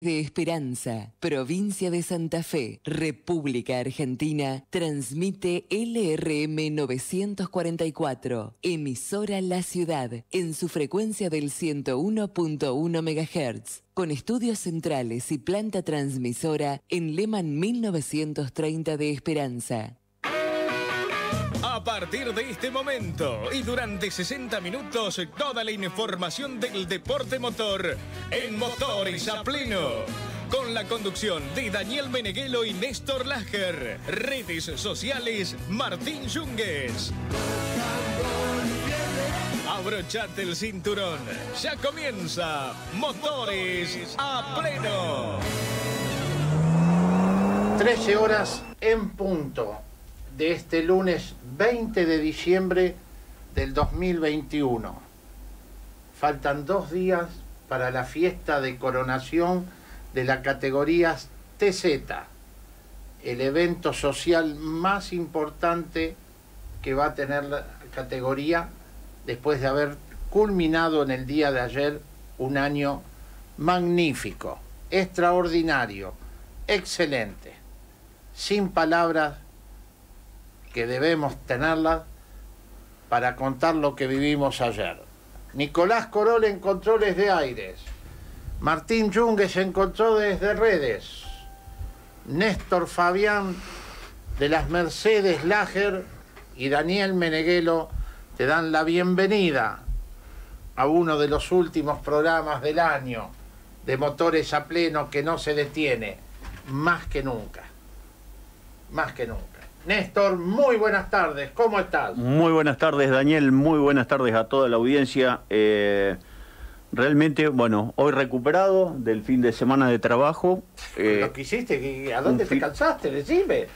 de Esperanza, provincia de Santa Fe, República Argentina, transmite LRM 944, emisora La Ciudad, en su frecuencia del 101.1 MHz, con estudios centrales y planta transmisora en Lehmann 1930 de Esperanza. A partir de este momento y durante 60 minutos, toda la información del deporte motor en Motores a Pleno. Con la conducción de Daniel Meneghelo y Néstor Lager. Redes sociales, Martín Yungues. Abrochate el cinturón. Ya comienza Motores a Pleno. 13 horas en punto de este lunes 20 de diciembre del 2021. Faltan 2 días para la fiesta de coronación de las categorías TZ, el evento social más importante que va a tener la categoría después de haber culminado en el día de ayer un año magnífico, extraordinario, excelente, sin palabras que debemos tenerlas para contar lo que vivimos ayer. Nicolás Corol en controles de aires, Martín Yungues en controles de redes, Néstor Fabián de las Mercedes Lager y Daniel Meneghelo te dan la bienvenida a uno de los últimos programas del año de Motores a Pleno, que no se detiene, más que nunca, más que nunca. Néstor, muy buenas tardes, ¿cómo estás? Muy buenas tardes, Daniel, muy buenas tardes a toda la audiencia. Realmente, bueno, hoy recuperado del fin de semana de trabajo. ¿Lo que hiciste? ¿A dónde te cansaste? Decime.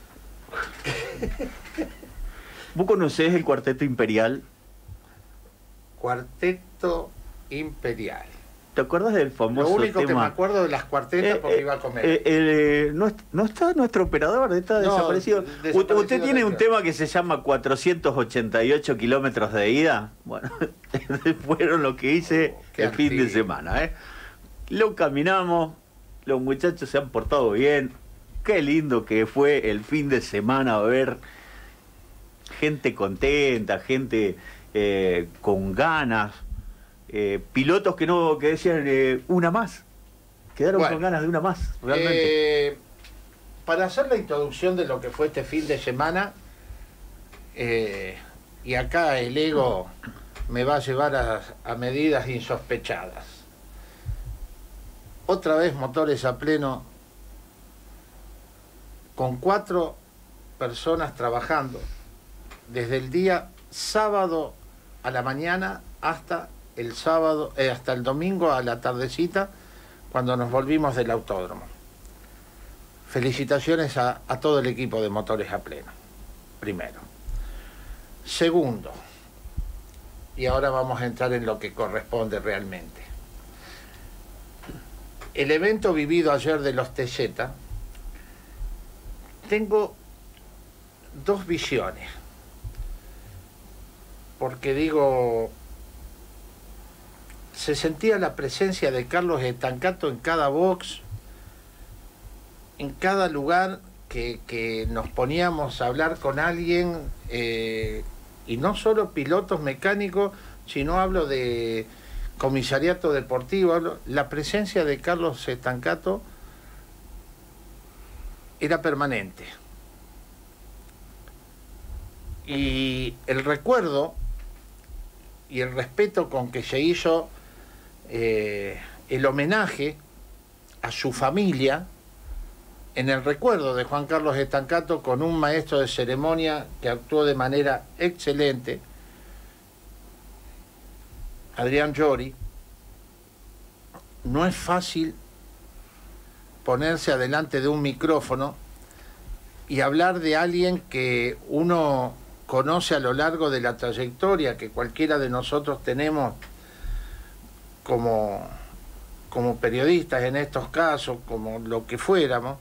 ¿Vos conocés el Cuarteto Imperial? Cuarteto Imperial. ¿Te acuerdas del famoso tema? Lo único que me acuerdo de las cuartetas porque iba a comer. No está nuestro operador, está desaparecido. ¿Usted tiene un tema que se llama 488 kilómetros de ida? Bueno, fueron lo que hice el fin de semana. Lo caminamos, los muchachos se han portado bien. Qué lindo que fue el fin de semana ver gente contenta, gente con ganas. Pilotos que decían una más, quedaron con ganas de una más, realmente. Para hacer la introducción de lo que fue este fin de semana, y acá el ego me va a llevar a medidas insospechadas. Otra vez Motores a Pleno, con 4 personas trabajando desde el día sábado a la mañana hasta el sábado, hasta el domingo a la tardecita, cuando nos volvimos del autódromo. Felicitaciones a todo el equipo de Motores a Pleno, primero. Segundo, y ahora vamos a entrar en lo que corresponde realmente. El evento vivido ayer de los TZ, tengo 2 visiones, porque digo, se sentía la presencia de Carlos Estancato en cada box, en cada lugar que nos poníamos a hablar con alguien, y no solo pilotos mecánicos, sino hablo de comisariato deportivo, la presencia de Carlos Estancato era permanente. Y el recuerdo y el respeto con que se hizo el homenaje a su familia en el recuerdo de Juan Carlos Estancato, con un maestro de ceremonia que actuó de manera excelente, Adrián Llori. No es fácil ponerse adelante de un micrófono y hablar de alguien que uno conoce a lo largo de la trayectoria que cualquiera de nosotros tenemos como periodistas en estos casos, como lo que fuéramos.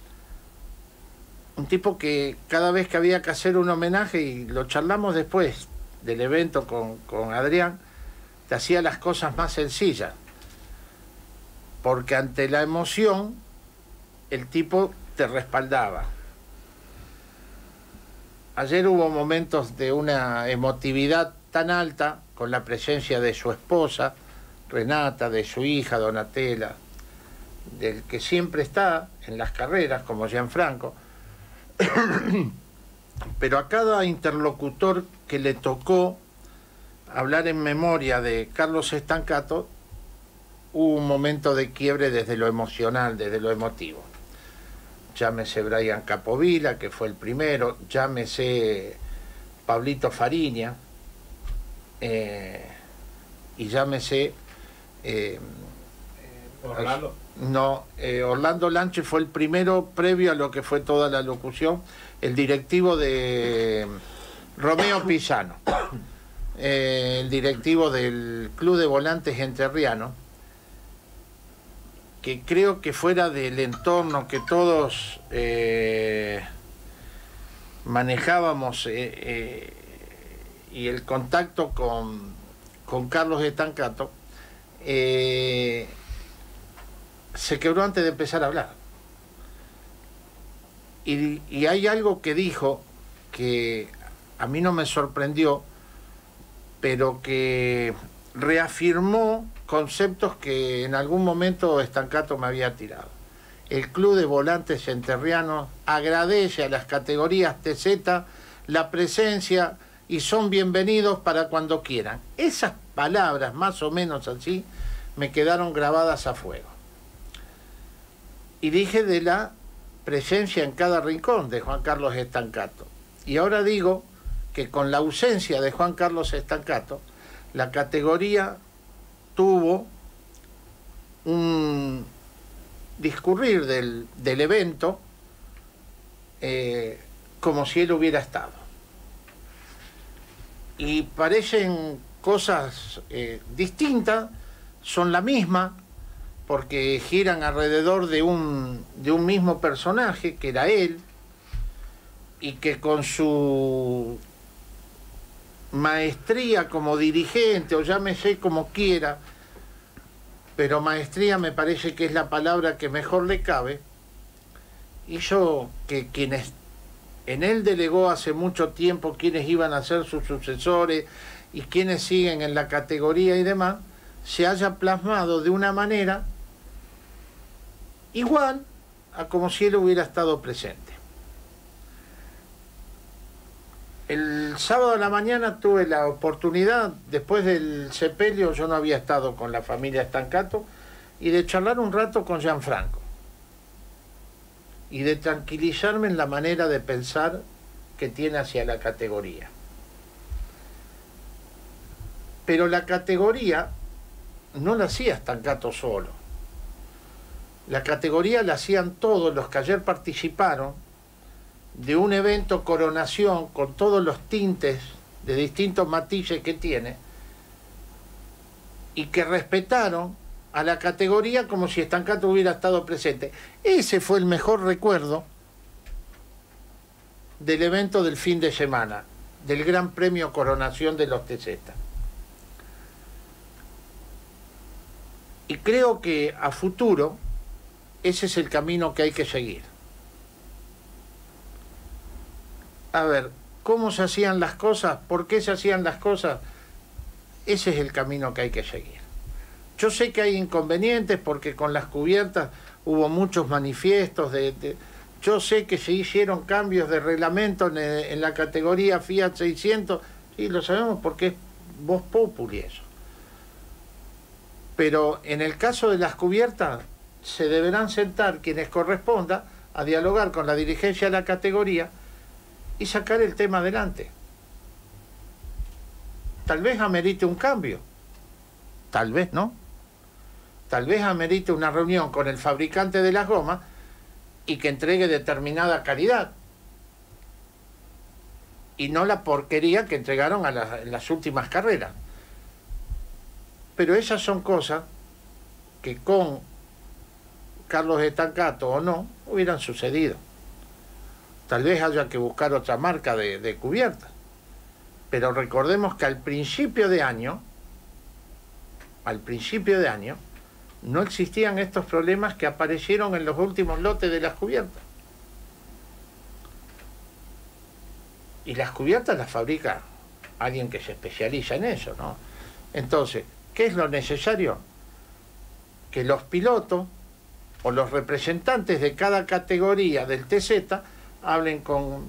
Un tipo que cada vez que había que hacer un homenaje, y lo charlamos después del evento con Adrián, te hacía las cosas más sencillas. porque ante la emoción el tipo te respaldaba. Ayer hubo momentos de una emotividad tan alta con la presencia de su esposa, Renata, de su hija, Donatella, del que siempre está en las carreras, como Gianfranco. Pero a cada interlocutor que le tocó hablar en memoria de Carlos Stancato, hubo un momento de quiebre desde lo emocional, desde lo emotivo. Llámese Brian Capovilla, que fue el primero, llámese Pablito Fariña, y llámese... Orlando. No, Orlando Lanche fue el primero, previo a lo que fue toda la locución, el directivo de Romeo Pisano, el directivo del Club de Volantes Entrerriano, que creo que fuera del entorno que todos manejábamos y el contacto con Carlos Stancato, se quebró antes de empezar a hablar. Y hay algo que dijo que a mí no me sorprendió, pero que reafirmó conceptos que en algún momento Stancato me había tirado. El Club de Volantes Entrerrianos agradece a las categorías TZ la presencia y son bienvenidos para cuando quieran. Esas palabras, más o menos así, me quedaron grabadas a fuego. Y dije de la presencia en cada rincón de Juan Carlos Stancato. Y ahora digo que con la ausencia de Juan Carlos Stancato, la categoría tuvo un discurrir del evento como si él hubiera estado. Y parecen cosas distintas, son la misma, porque giran alrededor de un mismo personaje, que era él, y que con su maestría como dirigente, o llámese como quiera, pero maestría me parece que es la palabra que mejor le cabe, hizo que quienes en él delegó hace mucho tiempo, quienes iban a ser sus sucesores y quienes siguen en la categoría y demás, se haya plasmado de una manera igual a como si él hubiera estado presente. El sábado a la mañana tuve la oportunidad, después del sepelio, yo no había estado con la familia Stancato, y de charlar un rato con Gianfranco. Y de tranquilizarme en la manera de pensar que tiene hacia la categoría. Pero la categoría no la hacía Stancato solo. La categoría la hacían todos los que ayer participaron de un evento coronación con todos los tintes de distintos matices que tiene y que respetaron a la categoría como si Stancato hubiera estado presente. Ese fue el mejor recuerdo del evento del fin de semana, del Gran Premio Coronación de los TZ. Y creo que a futuro ese es el camino que hay que seguir. A ver, ¿cómo se hacían las cosas? ¿Por qué se hacían las cosas? Ese es el camino que hay que seguir. Yo sé que hay inconvenientes porque con las cubiertas hubo muchos manifiestos yo sé que se hicieron cambios de reglamento en la categoría Fiat 600, sí, lo sabemos porque es voz populi eso. Pero en el caso de las cubiertas se deberán sentar quienes corresponda a dialogar con la dirigencia de la categoría y sacar el tema adelante. Tal vez amerite un cambio, tal vez no. Tal vez amerite una reunión con el fabricante de las gomas y que entregue determinada calidad. Y no la porquería que entregaron en las últimas carreras. Pero esas son cosas que con Carlos Stancato o no hubieran sucedido. Tal vez haya que buscar otra marca de cubierta. Pero recordemos que al principio de año, no existían estos problemas que aparecieron en los últimos lotes de las cubiertas. Y las cubiertas las fabrica alguien que se especializa en eso, ¿no? Entonces, ¿qué es lo necesario? Que los pilotos o los representantes de cada categoría del TZ hablen con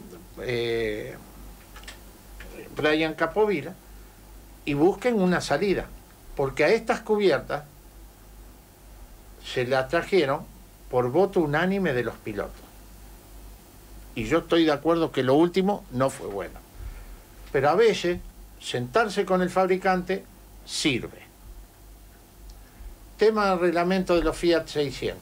Brian Capovilla y busquen una salida, porque a estas cubiertas se las trajeron por voto unánime de los pilotos. Y yo estoy de acuerdo que lo último no fue bueno. Pero a veces, sentarse con el fabricante sirve. Tema del reglamento de los Fiat 600.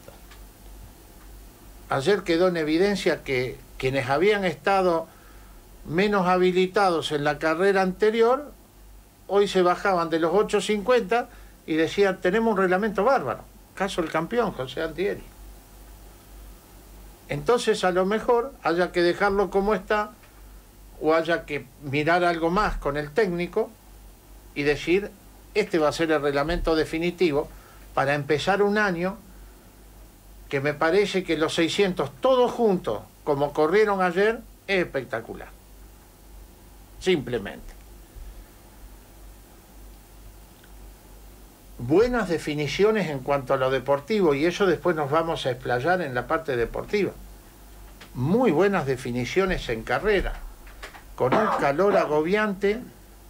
Ayer quedó en evidencia que quienes habían estado menos habilitados en la carrera anterior, hoy se bajaban de los 850 y decían, tenemos un reglamento bárbaro. Caso el campeón, José Antieri. Entonces a lo mejor haya que dejarlo como está o haya que mirar algo más con el técnico y decir, este va a ser el reglamento definitivo para empezar un año que me parece que los 600 todos juntos, como corrieron ayer, es espectacular. Simplemente. Buenas definiciones en cuanto a lo deportivo, y eso después nos vamos a explayar en la parte deportiva. Muy buenas definiciones en carrera, con un calor agobiante,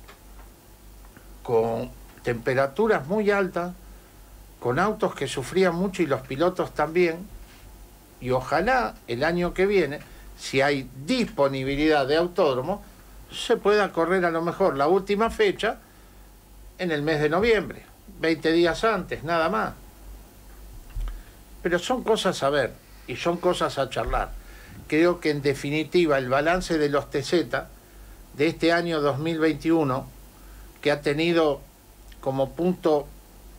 con temperaturas muy altas, con autos que sufrían mucho y los pilotos también, y ojalá el año que viene, si hay disponibilidad de autódromo, se pueda correr a lo mejor la última fecha en el mes de noviembre. 20 días antes, nada más. Pero son cosas a ver y son cosas a charlar. Creo que en definitiva el balance de los TZ de este año 2021, que ha tenido como punto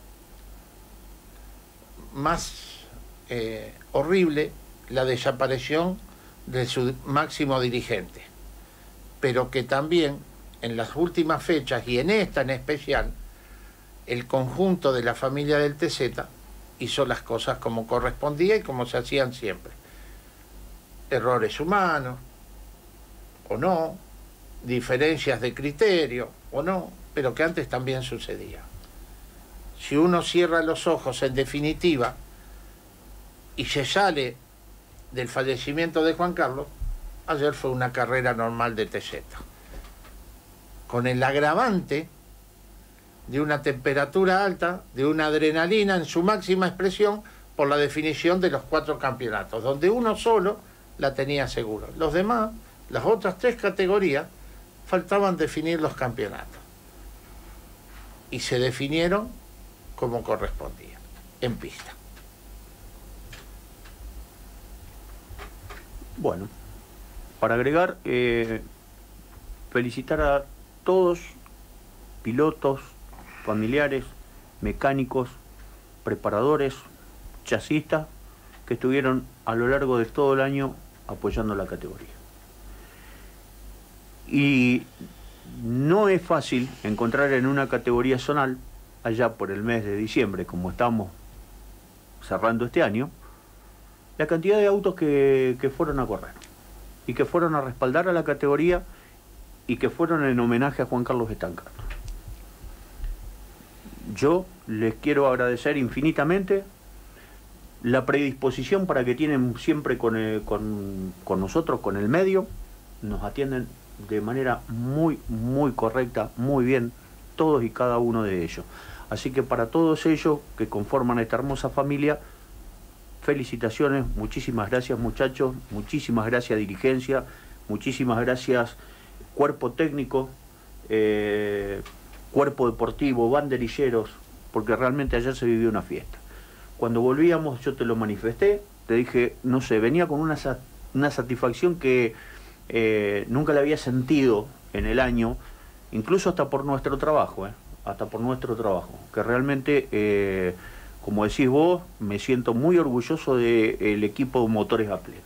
más horrible la desaparición de su máximo dirigente, pero que también en las últimas fechas y en esta en especial, el conjunto de la familia del TZ hizo las cosas como correspondía y como se hacían siempre. Errores humanos, o no, diferencias de criterio, o no, pero que antes también sucedía. Si uno cierra los ojos en definitiva y se sale del fallecimiento de Juan Carlos, ayer fue una carrera normal de TZ, con el agravante de una temperatura alta, de una adrenalina en su máxima expresión por la definición de los 4 campeonatos, donde uno solo la tenía seguro. Los demás, las otras 3 categorías, faltaban definir los campeonatos. Y se definieron como correspondía, en pista. Bueno, para agregar, felicitar a todos, pilotos, familiares, mecánicos, preparadores, chasistas, que estuvieron a lo largo de todo el año apoyando la categoría. Y no es fácil encontrar en una categoría zonal, allá por el mes de diciembre, como estamos cerrando este año, la cantidad de autos que fueron a correr y que fueron a respaldar a la categoría y que fueron en homenaje a Juan Carlos Estancaro. Yo les quiero agradecer infinitamente la predisposición para que tienen siempre con nosotros, con el medio. Nos atienden de manera muy correcta, muy bien, todos y cada uno de ellos. Así que para todos ellos que conforman esta hermosa familia, felicitaciones, muchísimas gracias muchachos, muchísimas gracias dirigencia, muchísimas gracias cuerpo técnico, cuerpo deportivo, banderilleros, porque realmente ayer se vivió una fiesta. Cuando volvíamos yo te lo manifesté, te dije, no sé, venía con una satisfacción que nunca la había sentido en el año, incluso hasta por nuestro trabajo, que realmente, como decís vos, me siento muy orgulloso del equipo de motores a pleno.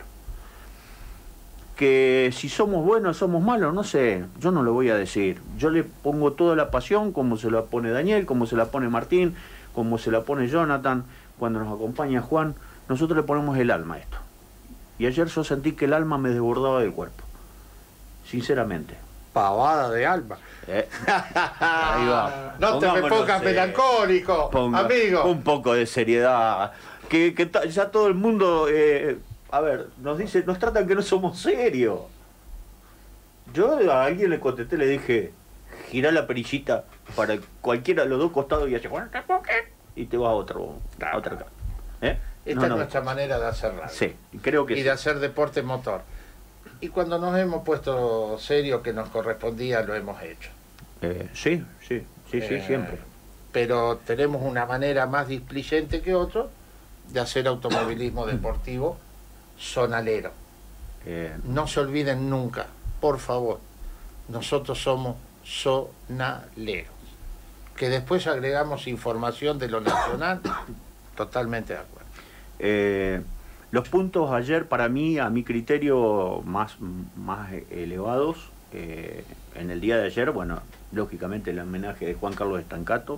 Que si somos buenos, somos malos, no sé, yo no lo voy a decir. Yo le pongo toda la pasión, como se la pone Daniel, como se la pone Martín, como se la pone Jonathan, cuando nos acompaña Juan, nosotros le ponemos el alma a esto. Y ayer yo sentí que el alma me desbordaba del cuerpo. Sinceramente. Pavada de alma. Ahí va. No te me pongas melancólico, amigo. Un poco de seriedad. Que ya todo el mundo, a ver, nos tratan que no somos serios. Yo a alguien le contesté, le dije, girá la perillita para cualquiera de los dos costados y hace y te vas a otra acá. Esta es nuestra manera de hacer radio. Sí, creo que y de hacer deporte motor. Y cuando nos hemos puesto serios que nos correspondía, lo hemos hecho. Sí, siempre. Pero tenemos una manera más displicente que otros de hacer automovilismo deportivo zonalero. No se olviden nunca, por favor, nosotros somos zonaleros. Que después agregamos información de lo nacional, totalmente de acuerdo. Los puntos ayer, para mí, a mi criterio, más elevados, en el día de ayer, bueno, lógicamente el homenaje de Juan Carlos Estancato.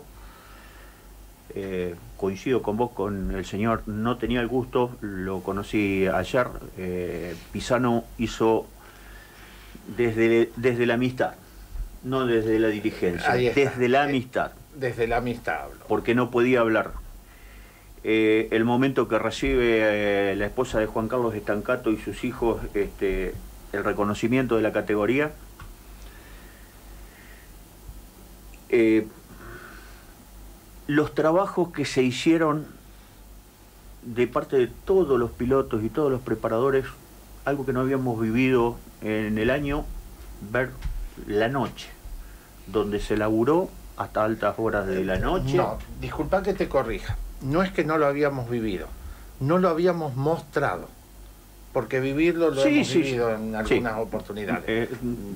Coincido con vos, con el señor, no tenía el gusto, lo conocí ayer. Pisano hizo desde la amistad, no desde la dirigencia, desde la amistad. Desde la amistad hablo. Porque no podía hablar. El momento que recibe la esposa de Juan Carlos Estancato y sus hijos el reconocimiento de la categoría, los trabajos que se hicieron de parte de todos los pilotos y todos los preparadores, algo que no habíamos vivido en el año, ver la noche, donde se laburó hasta altas horas de la noche. No, disculpa que te corrija. No es que no lo habíamos vivido, no lo habíamos mostrado, porque vivirlo lo hemos vivido en algunas oportunidades.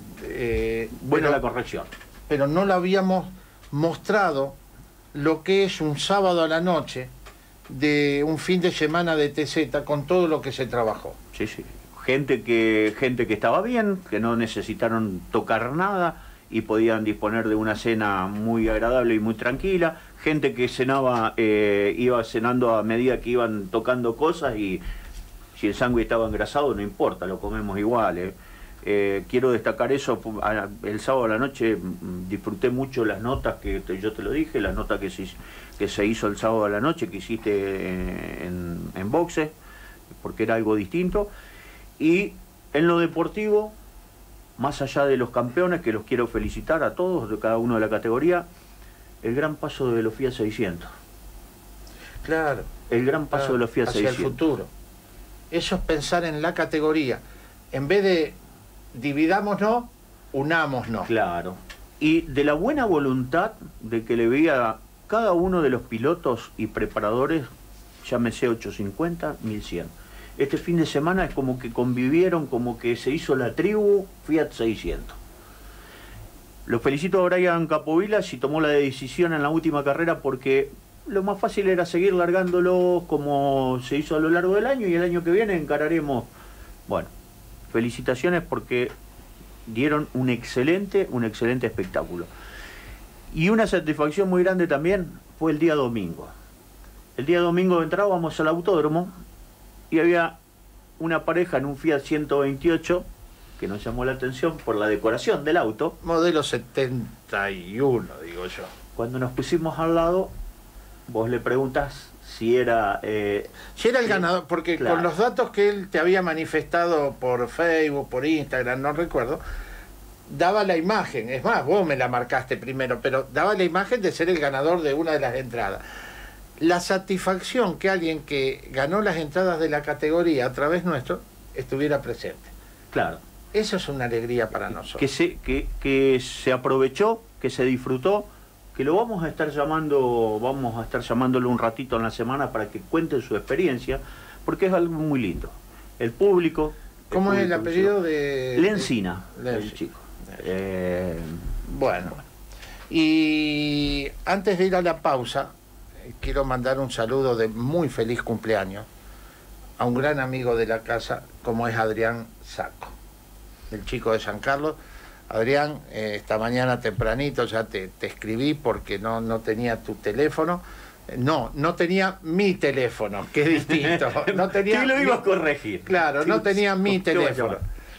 Buena la corrección. Pero no lo habíamos mostrado lo que es un sábado a la noche de un fin de semana de TZ con todo lo que se trabajó. Sí. Gente que estaba bien, que no necesitaron tocar nada y podían disponer de una cena muy agradable y muy tranquila. Gente que iba cenando a medida que iban tocando cosas y si el sándwich estaba engrasado no importa, lo comemos igual. Quiero destacar eso. El sábado a la noche disfruté mucho las notas que yo te lo dije, las notas que se hizo el sábado a la noche, que hiciste en boxe, porque era algo distinto. Y en lo deportivo, más allá de los campeones, que los quiero felicitar a todos, de cada uno de la categoría, el gran paso de los Fiat 600. Claro. El gran paso de los Fiat 600. Hacia el futuro. Eso es pensar en la categoría. En vez de dividámonos, unámonos. Claro. Y de la buena voluntad de que le veía cada uno de los pilotos y preparadores, llámese 850, 1100. Este fin de semana es como que convivieron, como que se hizo la tribu Fiat 600. Lo felicito a Brian Capovilla si tomó la decisión en la última carrera, porque lo más fácil era seguir largándolo como se hizo a lo largo del año, y el año que viene encararemos. Bueno, felicitaciones porque dieron un excelente espectáculo. Y una satisfacción muy grande también fue el día domingo. El día domingo entrábamos al autódromo y había una pareja en un Fiat 128 que nos llamó la atención por la decoración del auto. Modelo 71, digo yo. Cuando nos pusimos al lado, vos le preguntas si era el ganador, porque claro, con los datos que él te había manifestado por Facebook, por Instagram, no recuerdo, daba la imagen, es más, vos me la marcaste primero, pero daba la imagen de ser el ganador de una de las entradas. La satisfacción que alguien que ganó las entradas de la categoría a través nuestro estuviera presente. Claro. Eso es una alegría para nosotros. Que se aprovechó, que se disfrutó, que lo vamos a estar llamándolo un ratito en la semana para que cuente su experiencia, porque es algo muy lindo. El público... ¿Cómo es el apellido de...? Lencina, el chico. Bueno, y antes de ir a la pausa, quiero mandar un saludo de muy feliz cumpleaños a un gran amigo de la casa, como es Adrián Saco, el chico de San Carlos. Adrián, esta mañana tempranito ya te escribí porque no tenía tu teléfono. No, no tenía mi teléfono, que es distinto. No tenía ¿Qué lo iba a corregir? Claro, no tenía mi teléfono.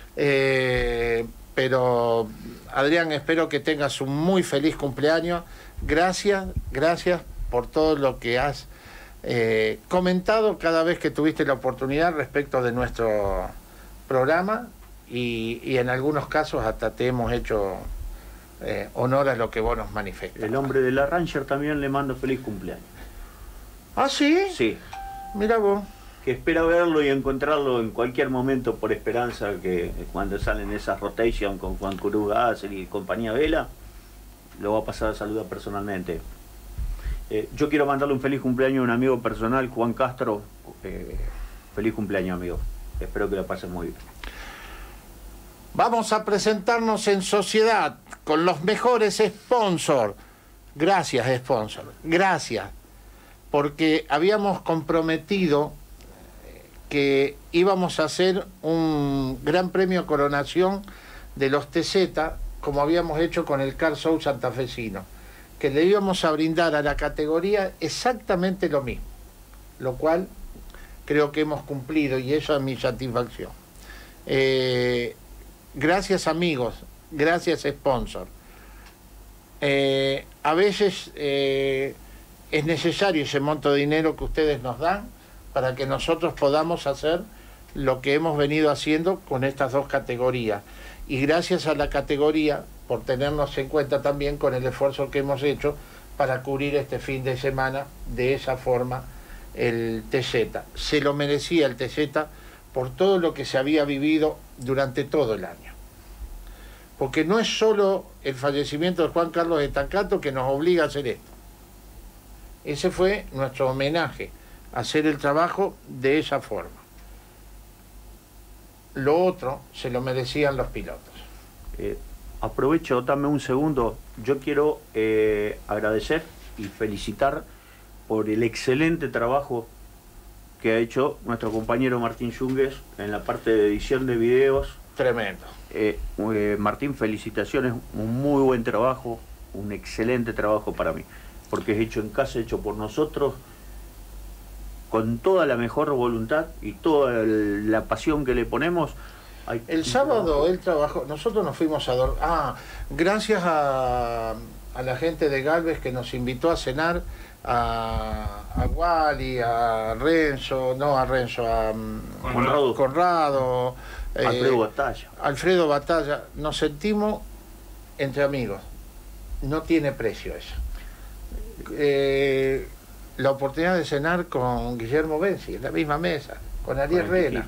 Pero, Adrián, espero que tengas un muy feliz cumpleaños. Gracias por todo lo que has comentado cada vez que tuviste la oportunidad respecto de nuestro programa y en algunos casos hasta te hemos hecho honor a lo que vos nos manifestas. El hombre de la Ranger también le mando feliz cumpleaños. ¿Ah, sí? Sí. Mira vos. Que espera verlo y encontrarlo en cualquier momento por Esperanza, que cuando salen esas rotation con Juan Cruz Gasser y compañía Vela, lo va a pasar a saludar personalmente. Yo quiero mandarle un feliz cumpleaños a un amigo personal, Juan Castro. Feliz cumpleaños, amigo. Espero que lo pases muy bien. Vamos a presentarnos en sociedad con los mejores sponsors. Gracias, sponsor. Gracias. Porque habíamos comprometido que íbamos a hacer un gran premio coronación de los TZ, como habíamos hecho con el Car Show santafesino, que le íbamos a brindar a la categoría exactamente lo mismo, lo cual creo que hemos cumplido y eso es mi satisfacción. Gracias, amigos, gracias, sponsor. A veces es necesario ese monto de dinero que ustedes nos dan para que nosotros podamos hacer lo que hemos venido haciendo con estas dos categorías. Y gracias a la categoría por tenernos en cuenta también con el esfuerzo que hemos hecho para cubrir este fin de semana de esa forma el TZ. Se lo merecía el TZ por todo lo que se había vivido durante todo el año. Porque no es solo el fallecimiento de Juan Carlos Estacato que nos obliga a hacer esto. Ese fue nuestro homenaje, hacer el trabajo de esa forma. Lo otro se lo merecían los pilotos. Aprovecho, dame un segundo. Yo quiero agradecer y felicitar por el excelente trabajo que ha hecho nuestro compañero Martín Yungues en la parte de edición de videos. Tremendo. Martín, felicitaciones, un muy buen trabajo, un excelente trabajo para mí, porque es hecho en casa, hecho por nosotros, con toda la mejor voluntad y toda la pasión que le ponemos. El sábado él trabajó, nosotros nos fuimos a dormir. Gracias a la gente de Galvez que nos invitó a cenar, a Wally, a Conrado, Alfredo Batalla. Nos sentimos entre amigos. No tiene precio eso. La oportunidad de cenar con Guillermo Benzi en la misma mesa, con Ariel Rena.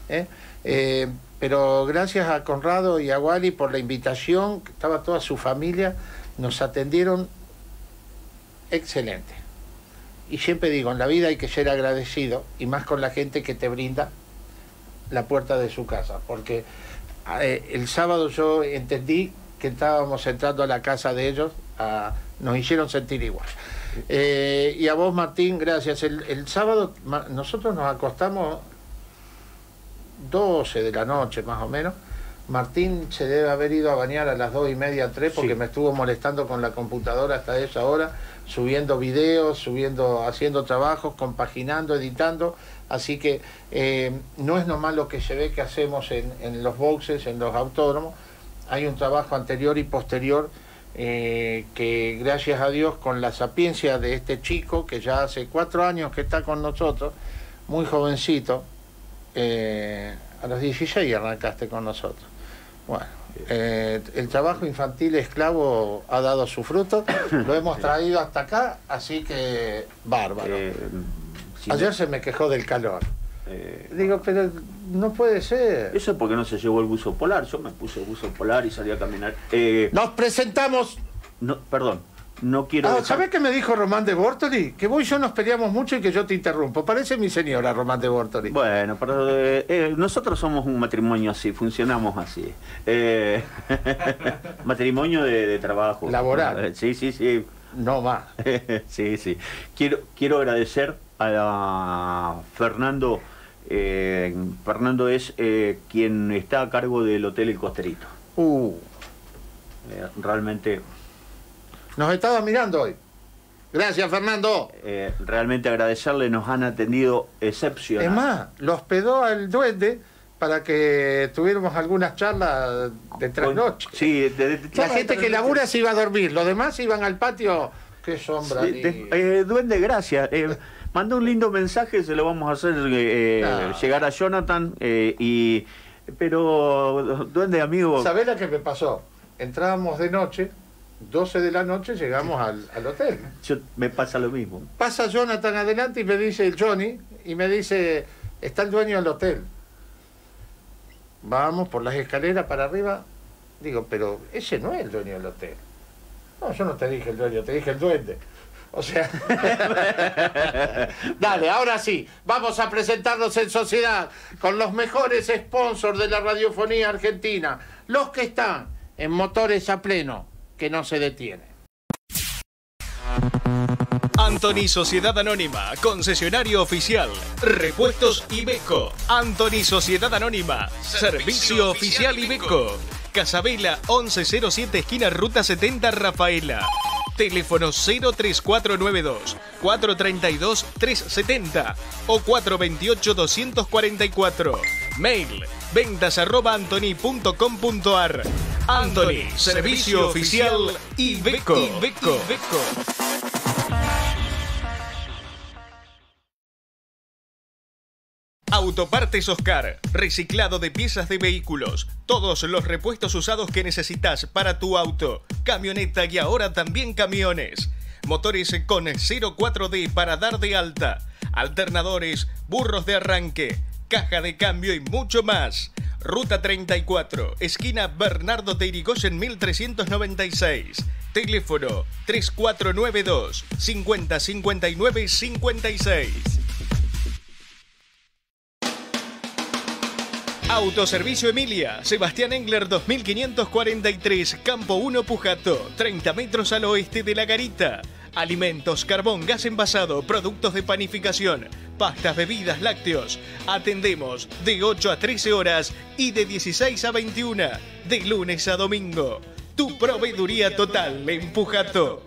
Pero gracias a Conrado y a Wally por la invitación, que estaba toda su familia, nos atendieron excelente. Y siempre digo, en la vida hay que ser agradecido, y más con la gente que te brinda la puerta de su casa, porque el sábado yo entendí que estábamos entrando a la casa de ellos, nos hicieron sentir igual. Y a vos, Martín, gracias. El sábado nosotros nos acostamos 12 de la noche más o menos. Martín se debe haber ido a bañar a las 2:30, 3, porque sí, me estuvo molestando con la computadora hasta esa hora, subiendo videos, haciendo trabajos, compaginando, editando. Así que no es nomás lo que se ve que hacemos en los boxes, en los autódromos. Hay un trabajo anterior y posterior que, gracias a Dios, con la sapiencia de este chico, que ya hace 4 años que está con nosotros, muy jovencito, a los 16 arrancaste con nosotros. Bueno, el trabajo infantil esclavo ha dado su fruto, lo hemos traído hasta acá, así que bárbaro. Ayer se me quejó del calor. Digo, pero no puede ser. Eso es porque no se llevó el buzo polar. Yo me puse el buzo polar y salí a caminar. ¡Nos presentamos! No, perdón, no quiero... ¿Sabés qué me dijo Román de Bortoli? Que vos y yo nos peleamos mucho y que yo te interrumpo. Parece mi señora, Román de Bortoli. Bueno, pero nosotros somos un matrimonio así, funcionamos así. Matrimonio de trabajo. Laboral. Sí. No más. Sí. Quiero agradecer a Fernando. Fernando es quien está a cargo del Hotel El Costerito. Realmente... Nos estaba mirando hoy. Gracias, Fernando. Realmente agradecerle, nos han atendido excepcional. Es más, los pedó al duende para que tuviéramos algunas charlas de trasnoche. Sí, la gente que labura se iba a dormir, los demás iban al patio. Qué sombra. Sí, duende, gracias. Mandó un lindo mensaje, se lo vamos a hacer llegar a Jonathan. Pero, duende, amigo... ¿Sabés lo que me pasó? Entrábamos de noche, 12 de la noche, llegamos al hotel. Me pasa lo mismo. Pasa Jonathan adelante y me dice el Johnny, y me dice, está el dueño del hotel. Vamos por las escaleras para arriba. Digo, pero ese no es el dueño del hotel. No, yo no te dije el dueño, te dije el duende. O sea... Dale, ahora sí, vamos a presentarnos en sociedad con los mejores sponsors de la radiofonía argentina, los que están en Motores a Pleno, que no se detienen. Anthony Sociedad Anónima, concesionario oficial, Repuestos Iveco. Anthony Sociedad Anónima, servicio oficial Iveco. Casabela 1107, esquina Ruta 70, Rafaela. Teléfono 03492 432 370 o 428 244. Mail ventas@anthony.com.ar. Anthony, servicio oficial Iveco. Autopartes Oscar, reciclado de piezas de vehículos, todos los repuestos usados que necesitas para tu auto, camioneta y ahora también camiones. Motores con 04D para dar de alta, alternadores, burros de arranque, caja de cambio y mucho más. Ruta 34, esquina Bernardo de Irigoyen 1396. Teléfono 3492 50 59 56. Autoservicio Emilia, Sebastián Engler 2543, Campo 1 Pujato, 30 metros al oeste de La Garita. Alimentos, carbón, gas envasado, productos de panificación, pastas, bebidas, lácteos. Atendemos de 8 a 13 horas y de 16 a 21, de lunes a domingo. Tu proveeduría total en Pujato.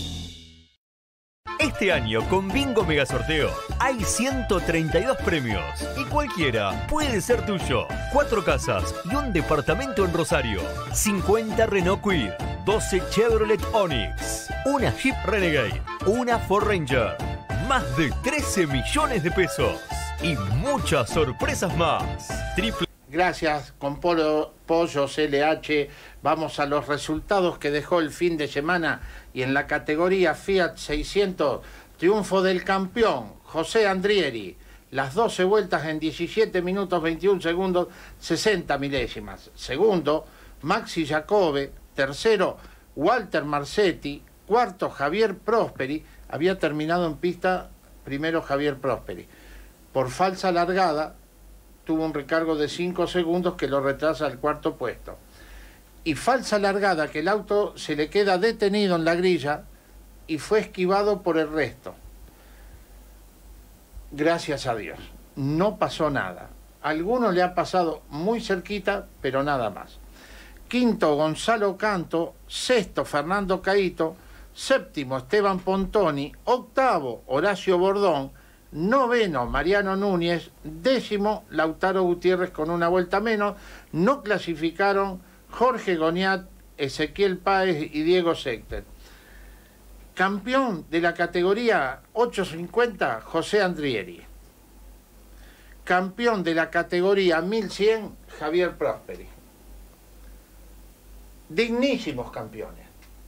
Este año con Bingo Mega Sorteo hay 132 premios y cualquiera puede ser tuyo. 4 casas y un departamento en Rosario. 50 Renault Kwid, 12 Chevrolet Onix, una Jeep Renegade, una Ford Ranger. Más de 13 millones de pesos y muchas sorpresas más. Gracias, con Pollos LH. Vamos a los resultados que dejó el fin de semana y en la categoría Fiat 600, triunfo del campeón José Andrieri. Las 12 vueltas en 17 minutos 21 segundos 60 milésimas. Segundo, Maxi Jacobe. Tercero, Walter Marsetti. Cuarto, Javier Prosperi. Había terminado en pista primero Javier Prosperi. Por falsa largada, tuvo un recargo de 5 segundos que lo retrasa al cuarto puesto. Y falsa largada que el auto se le queda detenido en la grilla y fue esquivado por el resto. Gracias a Dios. No pasó nada. A alguno le ha pasado muy cerquita, pero nada más. Quinto, Gonzalo Canto. Sexto, Fernando Caíto. Séptimo, Esteban Pontoni. Octavo, Horacio Bordón. Noveno, Mariano Núñez. Décimo, Lautaro Gutiérrez con una vuelta menos. No clasificaron Jorge Goniat, Ezequiel Páez y Diego Secter. Campeón de la categoría 850, José Andrieri. Campeón de la categoría 1100, Javier Prosperi. Dignísimos campeones.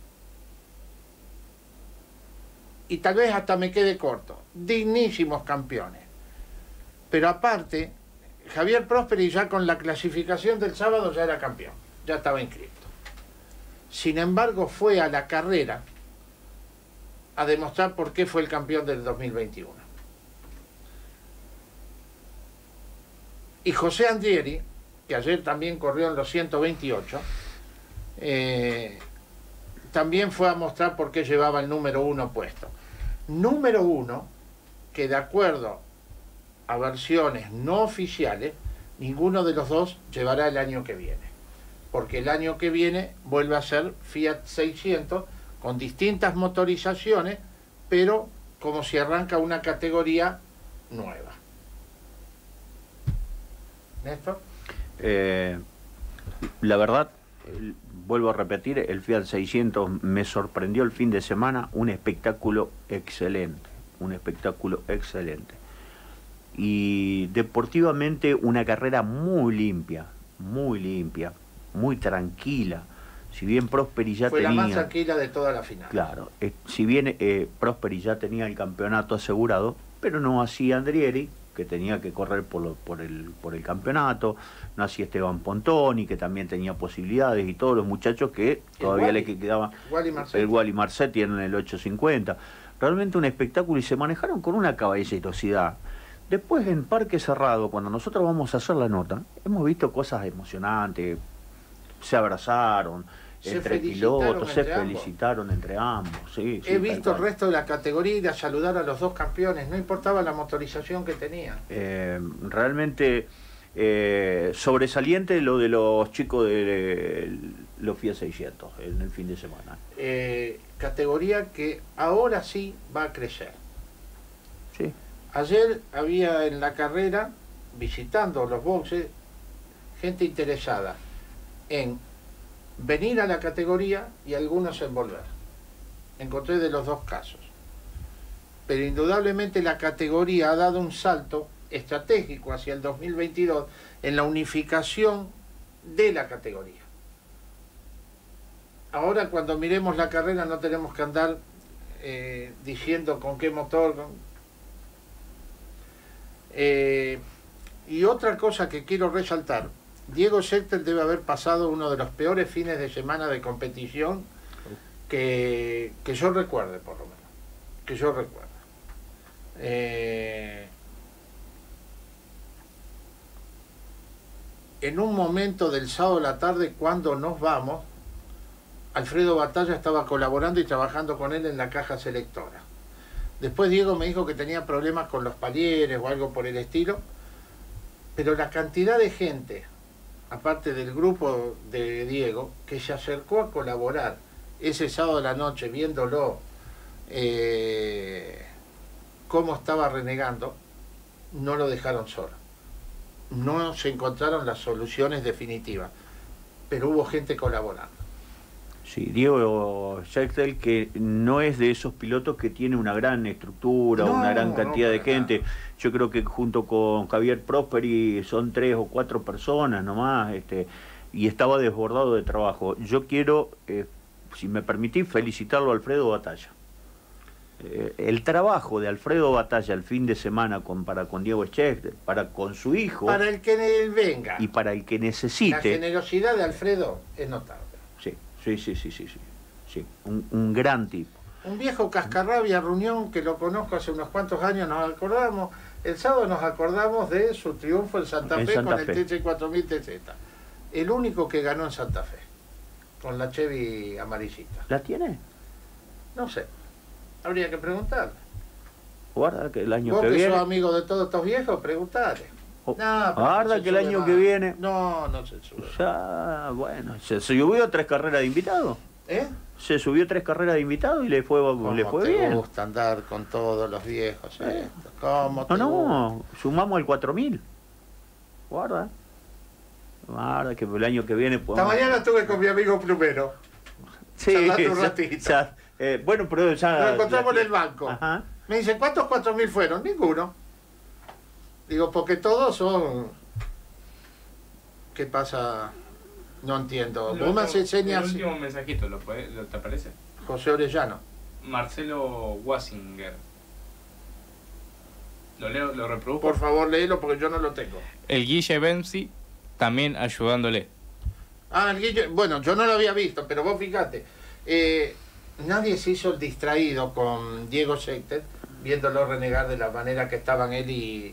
Y tal vez hasta me quede corto. Dignísimos campeones. Pero aparte, Javier Prosperi ya con la clasificación del sábado ya era campeón. Ya estaba inscrito. Sin embargo, fue a la carrera a demostrar por qué fue el campeón del 2021. Y José Andrieri, que ayer también corrió en los 128, también fue a mostrar por qué llevaba el número 1 puesto. Número 1, que de acuerdo a versiones no oficiales, ninguno de los dos llevará el año que viene. Porque el año que viene vuelve a ser Fiat 600 con distintas motorizaciones, pero como si arranca una categoría nueva. ¿Néstor? La verdad, vuelvo a repetir, el Fiat 600 me sorprendió el fin de semana, un espectáculo excelente, y deportivamente una carrera muy limpia, muy tranquila. Si bien Prosperi ya fue tenía... la más tranquila de toda la final. Claro, si bien Prosperi ya tenía el campeonato asegurado, pero no así Andrieri, que tenía que correr por el campeonato, no así Esteban Pontoni, que también tenía posibilidades, y todos los muchachos que todavía le quedaban... El Wally Marcetti en el 850. Realmente un espectáculo, y se manejaron con una caballerosidad. Después en Parque Cerrado, cuando nosotros vamos a hacer la nota, hemos visto cosas emocionantes, se abrazaron entre pilotos, se felicitaron entre ambos. Sí, he visto el resto de la categoría ir a saludar a los dos campeones, no importaba la motorización que tenían. Realmente sobresaliente lo de los chicos de los Fiat 600 en el fin de semana. Categoría que ahora sí va a crecer. Sí. Ayer había en la carrera, visitando los boxes, gente interesada en venir a la categoría y algunos en volver. Encontré de los dos casos. Pero indudablemente la categoría ha dado un salto estratégico hacia el 2022 en la unificación de la categoría. Ahora cuando miremos la carrera no tenemos que andar diciendo con qué motor... y otra cosa que quiero resaltar, Diego Scheckter debe haber pasado uno de los peores fines de semana de competición que yo recuerde, por lo menos. Que yo recuerde. En un momento del sábado a la tarde, cuando nos vamos, Alfredo Batalla estaba colaborando y trabajando con él en la caja selectora. Después Diego me dijo que tenía problemas con los palieres o algo por el estilo, pero la cantidad de gente, aparte del grupo de Diego, que se acercó a colaborar ese sábado de la noche viéndolo cómo estaba renegando, no lo dejaron solo. No se encontraron las soluciones definitivas, pero hubo gente colaborando. Sí, Diego Scheckter, que no es de esos pilotos que tiene una gran estructura, una gran cantidad de gente. Yo creo que junto con Javier Prosperi son 3 o 4 personas nomás, y estaba desbordado de trabajo. Yo quiero, si me permitís, felicitarlo a Alfredo Batalla. El trabajo de Alfredo Batalla el fin de semana para con Diego Scheckter, con su hijo... Para el que venga. Y para el que necesite... La generosidad de Alfredo es notable. Sí, un gran tipo. Un viejo cascarrabia reunión que lo conozco hace unos cuantos años, nos acordamos, el sábado nos acordamos de su triunfo en Santa Fe con el TC4000 TZ. El único que ganó en Santa Fe, con la Chevy amarillita. ¿La tiene? No sé, habría que preguntarle. Guarda que el año que viene... Vos que sos amigo de todos estos viejos, preguntale. Guarda que el año que viene... No se sube. Ya, bueno, se subió 3 carreras de invitado. Se subió 3 carreras de invitado y le fue bien. Me gusta andar con todos los viejos. ¿Cómo te No, sumamos el 4000. Guarda que el año que viene... Esta mañana estuve con mi amigo Plumero. Sí, un ratito. Bueno, pero ya... Lo encontramos en el banco. Ajá. Me dice, ¿cuántos 4000 fueron? Ninguno. Digo, porque todos son... ¿Qué pasa? No entiendo. Vos me enseñas... El último mensajito, ¿te aparece? José Orellano. Marcelo Wasinger. ¿Lo reproduzco? Por favor, léelo porque yo no lo tengo. El Guille Benzi también ayudándole. El Guille... Bueno, yo no lo había visto, pero vos fíjate. Nadie se hizo el distraído con Diego Scheckter, viéndolo renegar de la manera que estaban él y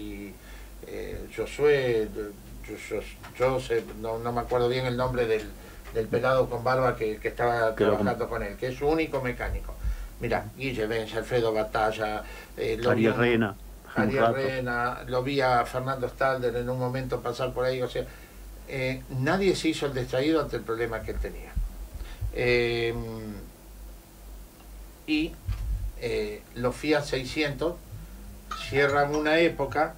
Josué, no me acuerdo bien el nombre del pelado con barba que estaba trabajando con él, que es su único mecánico. Mira, Guille Benz, Alfredo Batalla, Ariel Rena, lo vi a Fernando Stalder en un momento pasar por ahí, o sea, nadie se hizo el distraído ante el problema que él tenía. Y los Fiat 600 cierran una época.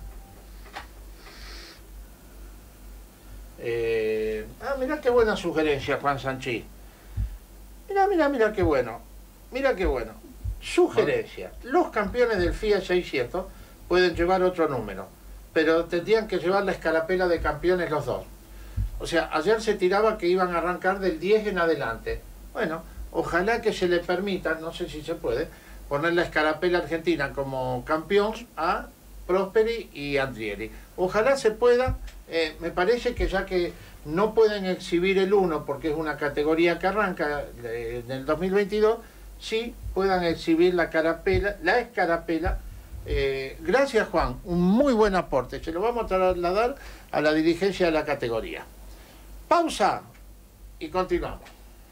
Mirá qué buena sugerencia, Juan Sanchís. Mirá qué bueno. Mirá qué bueno. Sugerencia. Los campeones del Fiat 600 pueden llevar otro número, pero tendrían que llevar la escarapela de campeones los dos. O sea, ayer se tiraba que iban a arrancar del 10 en adelante. Bueno, ojalá que se le permita, no sé si se puede, poner la escarapela argentina como campeón a Prosperi y Andrieri. Ojalá se pueda. Me parece que ya que no pueden exhibir el 1 porque es una categoría que arranca en el 2022, sí puedan exhibir la escarapela. Gracias, Juan, un muy buen aporte. Se lo vamos a trasladar a la dirigencia de la categoría. Pausa y continuamos.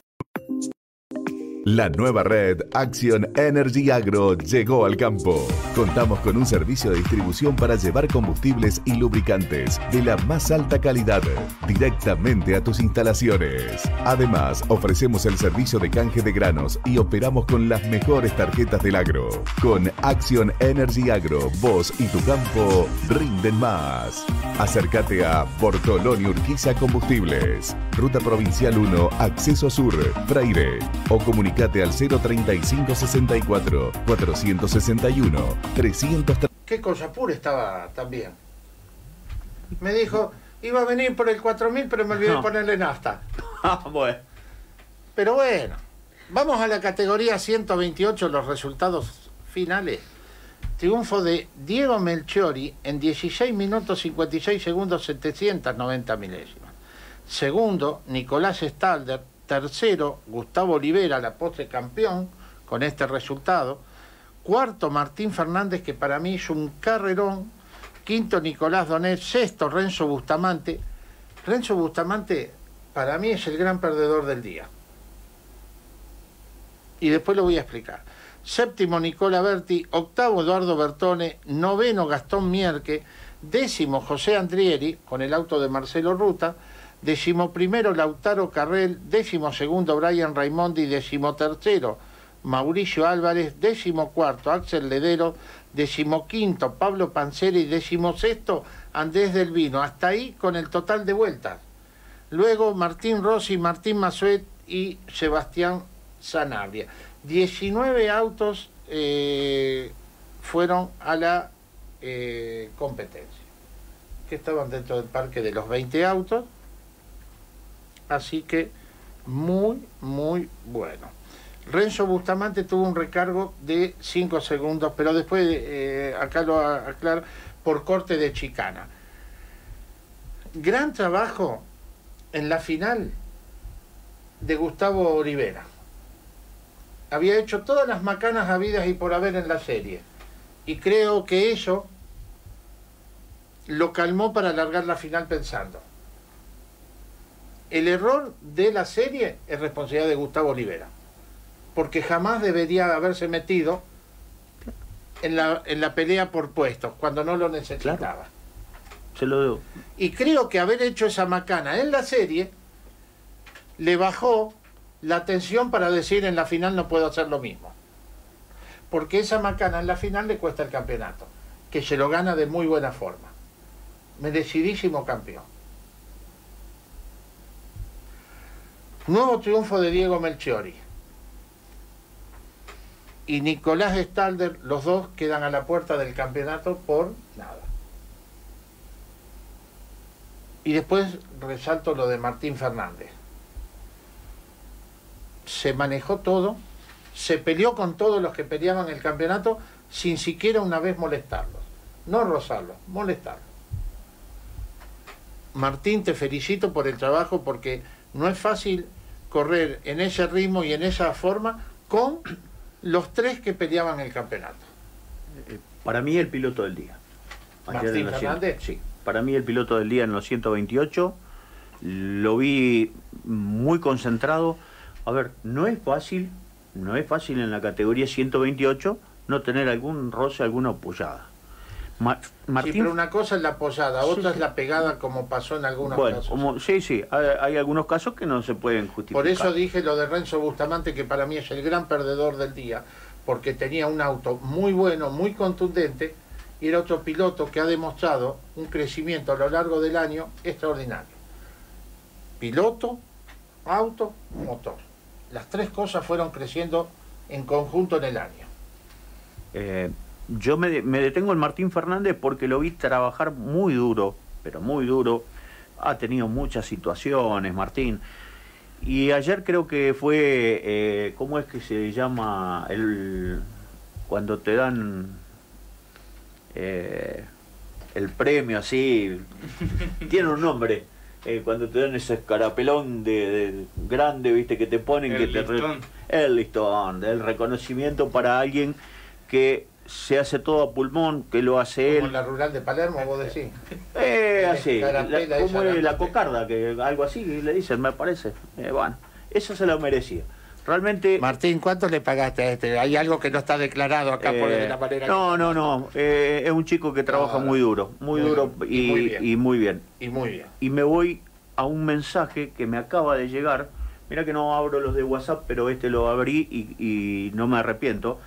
La nueva red Action Energy Agro llegó al campo. Contamos con un servicio de distribución para llevar combustibles y lubricantes de la más alta calidad directamente a tus instalaciones. Además, ofrecemos el servicio de canje de granos y operamos con las mejores tarjetas del agro. Con Action Energy Agro, vos y tu campo rinden más. Acércate a Bortoloni Urquiza Combustibles, Ruta Provincial 1, Acceso Sur, Freire, o comunicate al 035 64 461 330. Qué cosa pura estaba también. Me dijo, iba a venir por el 4000, pero me olvidé ponerle nafta. Bueno. Pero bueno, vamos a la categoría 128, los resultados finales. Triunfo de Diego Melchiori en 16 minutos 56 segundos 790 milésimas. Segundo, Nicolás Stalder. Tercero, Gustavo Olivera, la postre campeón, con este resultado. Cuarto, Martín Fernández, que para mí hizo un carrerón. Quinto, Nicolás Donet. Sexto, Renzo Bustamante. Renzo Bustamante, para mí, es el gran perdedor del día. Y después lo voy a explicar. Séptimo, Nicola Berti. Octavo, Eduardo Bertone. Noveno, Gastón Mierque. Décimo, José Andrieri, con el auto de Marcelo Ruta. 11º, Lautaro Carrel. 12º, Brian Raimondi. 13º, Mauricio Álvarez. 14º, Axel Ledero. 15º, Pablo Panseri. 16º, Andrés Del Vino. Hasta ahí con el total de vueltas. Luego Martín Rossi, Martín Masuet y Sebastián Sanabria. 19 autos fueron a la competencia, que estaban dentro del parque de los 20 autos. Así que muy, muy bueno. Renzo Bustamante tuvo un recargo de 5 segundos, pero después, acá lo aclaro, por corte de chicana. Gran trabajo en la final de Gustavo Olivera. Había hecho todas las macanas habidas y por haber en la serie. Y creo que eso lo calmó para alargar la final pensando. El error de la serie es responsabilidad de Gustavo Olivera, porque jamás debería haberse metido en la pelea por puestos, cuando no lo necesitaba. Claro. Se lo debo. Y creo que haber hecho esa macana en la serie le bajó la tensión para decir en la final no puedo hacer lo mismo. Porque esa macana en la final le cuesta el campeonato, que se lo gana de muy buena forma. Merecidísimo campeón. Nuevo triunfo de Diego Melchiori y Nicolás Stalder, los dos quedan a la puerta del campeonato por nada. Y después resalto lo de Martín Fernández. Se manejó todo, se peleó con todos los que peleaban el campeonato sin siquiera una vez molestarlos. No rozarlos, molestarlos. Martín, te felicito por el trabajo, porque no es fácil correr en ese ritmo y en esa forma con los tres que peleaban el campeonato. Para mí el piloto del día. Martín Fernández. Sí, para mí el piloto del día en los 128. Lo vi muy concentrado. A ver, no es fácil en la categoría 128 no tener algún roce, alguna apoyada. Martín, sí, pero una cosa es la apoyada, otra es la pegada, como pasó en algunos casos. Sí, hay algunos casos que no se pueden justificar. Por eso dije lo de Renzo Bustamante, que para mí es el gran perdedor del día, porque tenía un auto muy bueno, muy contundente, y era otro piloto que ha demostrado un crecimiento a lo largo del año extraordinario. Piloto, auto, motor. Las tres cosas fueron creciendo en conjunto en el año. Yo me detengo en Martín Fernández porque lo vi trabajar muy duro, pero muy duro. Ha tenido muchas situaciones, Martín. Y ayer creo que fue, ¿cómo es que se llama? Cuando te dan el premio así, tiene un nombre. Cuando te dan ese escarapelón de grande, viste, que te ponen, el listón, el reconocimiento para alguien que se hace todo a pulmón, que lo hace él. Como la rural de Palermo, vos decís. Así, como la cocarda, que algo así le dicen, me parece. Bueno, eso se lo merecía. Realmente... Martín, ¿cuánto le pagaste a este? Hay algo que no está declarado acá por de la manera. No. Es un chico que trabaja muy duro, muy duro y muy bien. Y muy bien. Y me voy a un mensaje que me acaba de llegar. Mira que no abro los de WhatsApp, pero este lo abrí y no me arrepiento.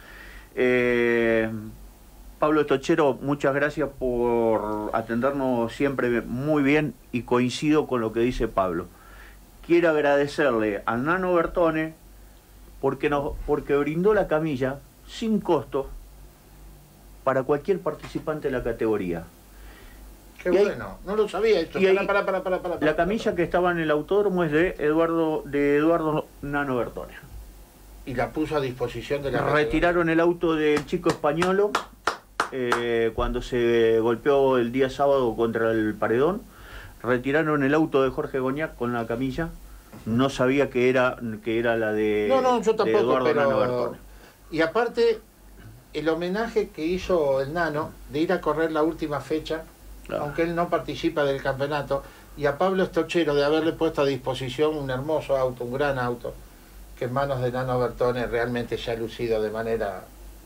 Pablo Stochero, muchas gracias por atendernos siempre muy bien, y coincido con lo que dice Pablo. Quiero agradecerle al Nano Bertone porque brindó la camilla sin costo para cualquier participante de la categoría. Qué bueno, no lo sabía esto. Para. La camilla que estaba en el autódromo es de Eduardo Nano Bertone. Y la puso a disposición de la Retiraron el auto del chico Españolo cuando se golpeó el día sábado contra el paredón. Retiraron el auto de Jorge Goñac con la camilla. No sabía que era la de, yo tampoco, de Eduardo pero... Nano Bertone. Y aparte, el homenaje que hizo el Nano de ir a correr la última fecha, aunque él no participa del campeonato, y a Pablo Stochero de haberle puesto a disposición un hermoso auto, un gran auto, que en manos de Nano Bertone realmente se ha lucido de manera...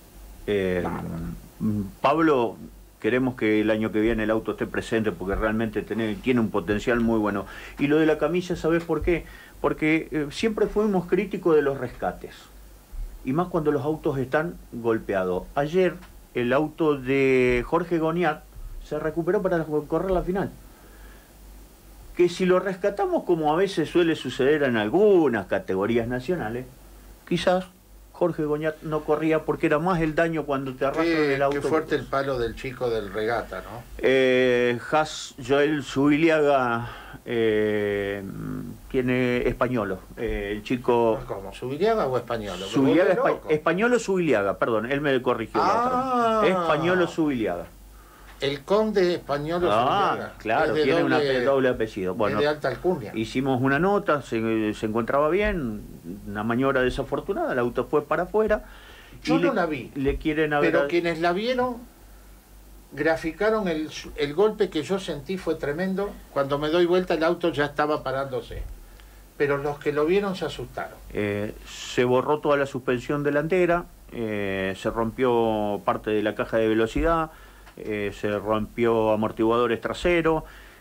Pablo, queremos que el año que viene el auto esté presente porque realmente tiene un potencial muy bueno. Y lo de la camilla, ¿sabés por qué? Porque siempre fuimos críticos de los rescates, y más cuando los autos están golpeados. Ayer el auto de Jorge Goñac se recuperó para correr la final. Que si lo rescatamos, como a veces suele suceder en algunas categorías nacionales, quizás Jorge Goñac no corría porque era más el daño cuando te arrastran el auto. Qué fuerte el palo del chico del regata, ¿no? Joel Zubiliaga tiene Españolo. El chico... ¿Cómo? ¿Zubiliaga o Españolo? Españolo Zubiliaga, perdón, él me corrigió. Españolo Zubiliaga. El conde Españolo Zubiliaga. Claro, tiene un doble apellido. Bueno, es de alta alcurnia. Hicimos una nota, se encontraba bien, una maniobra desafortunada, el auto fue para afuera. Yo no la vi, pero quienes la vieron graficaron el golpe que yo sentí, fue tremendo. Cuando me doy vuelta el auto ya estaba parándose, pero los que lo vieron se asustaron. Se borró toda la suspensión delantera, se rompió parte de la caja de velocidad, se rompió amortiguadores traseros,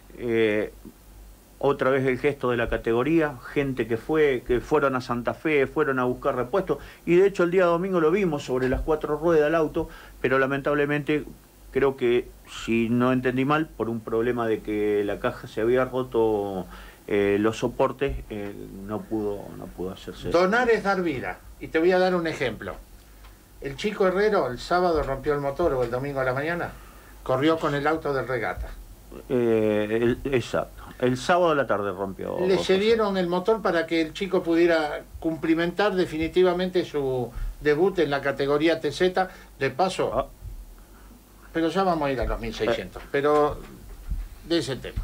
otra vez el gesto de la categoría, gente que fueron a Santa Fe, fueron a buscar repuestos, y de hecho el día domingo lo vimos sobre las 4 ruedas del auto, pero lamentablemente creo que, si no entendí mal, por un problema de que la caja se había roto los soportes, no pudo hacerse. Donar es dar vida, y te voy a dar un ejemplo. El chico Herrero el sábado rompió el motor, o el domingo a la mañana corrió con el auto del regata. Exacto. El sábado a la tarde rompió. Le cedieron el motor para que el chico pudiera cumplimentar definitivamente su debut en la categoría TZ. De paso, pero ya vamos a ir a los 1600. Pero de ese tema.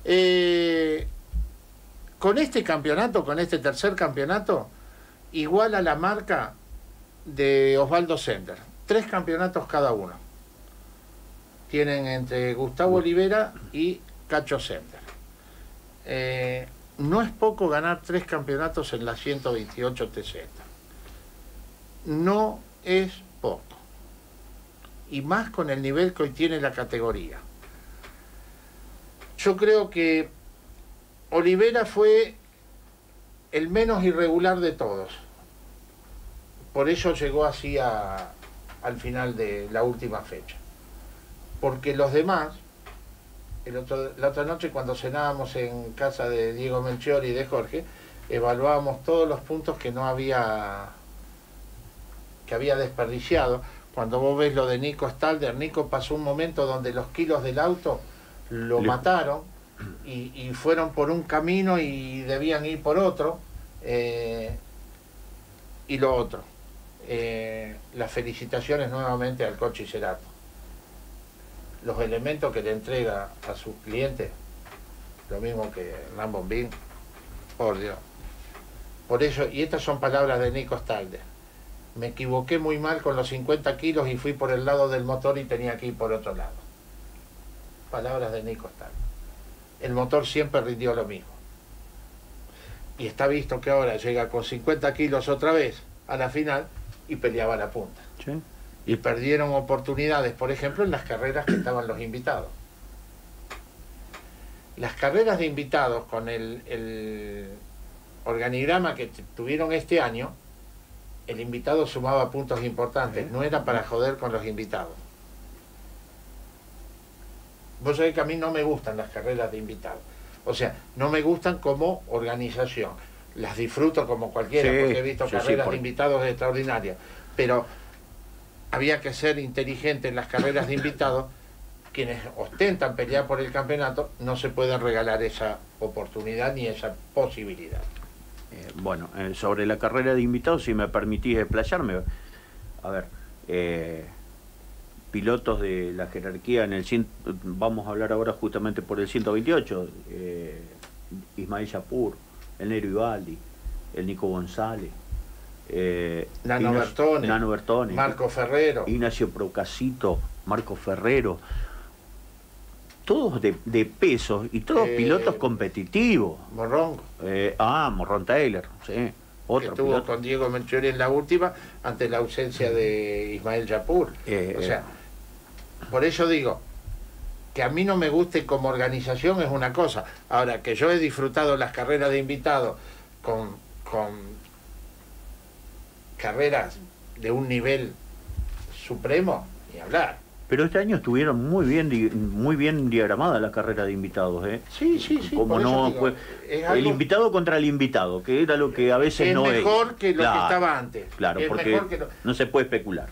Con este campeonato, con este tercer campeonato, igual a la marca de Osvaldo Sender. 3 campeonatos cada uno. Tienen entre Gustavo Olivera y Cacho Sender. No es poco ganar 3 campeonatos en la 128 TZ. No es poco. Y más con el nivel que hoy tiene la categoría. Yo creo que Olivera fue el menos irregular de todos. por eso llegó así al final de la última fecha. Porque los demás, la otra noche cuando cenábamos en casa de Diego Melchior y de Jorge, evaluábamos todos los puntos que había desperdiciado. Cuando vos ves lo de Nico Stalder, Nico pasó un momento donde los kilos del auto lo mataron y fueron por un camino y debían ir por otro. Y lo otro, las felicitaciones nuevamente al Cochi Cerato. Los elementos que le entrega a sus clientes, lo mismo que Hernán Bombín, por Dios. Por eso, y estas son palabras de Nico Stalder: me equivoqué muy mal con los 50 kilos y fui por el lado del motor y tenía que ir por otro lado. Palabras de Nico Stalder. El motor siempre rindió lo mismo. Y está visto que ahora llega con 50 kilos otra vez a la final y peleaba la punta. Sí. Y perdieron oportunidades, por ejemplo, en las carreras que estaban los invitados. Las carreras de invitados con el organigrama que tuvieron este año, el invitado sumaba puntos importantes, no era para joder con los invitados. Vos sabés que a mí no me gustan las carreras de invitados. O sea, no me gustan como organización. Las disfruto como cualquiera, porque he visto carreras de invitados extraordinarias. Pero había que ser inteligente en las carreras de invitados. Quienes ostentan pelear por el campeonato, no se pueden regalar esa oportunidad ni esa posibilidad. Bueno, sobre la carrera de invitados, si me permitís explayarme, a ver, pilotos de la jerarquía en vamos a hablar ahora justamente por el 128, Ismael Yapur, el Nero Ivaldi, el Nico González, Nano Bertone, Marco Ferrero, Ignacio Procasito, Marco Ferrero, todos de peso y todos pilotos competitivos. Morrongo. Morron Taylor, sí. Otro que estuvo con Diego Melchior en la última, ante la ausencia de Ismael Yapur. O sea, por eso digo, que a mí no me guste como organización es una cosa. Ahora, que yo he disfrutado las carreras de invitados con carreras de un nivel supremo, ni hablar. Pero este año estuvieron muy bien diagramadas las carreras de invitados, ¿eh? Sí. Como no, digo, el invitado contra el invitado, que era lo que a veces no es. Mejor que lo que estaba antes. Claro, porque no se puede especular.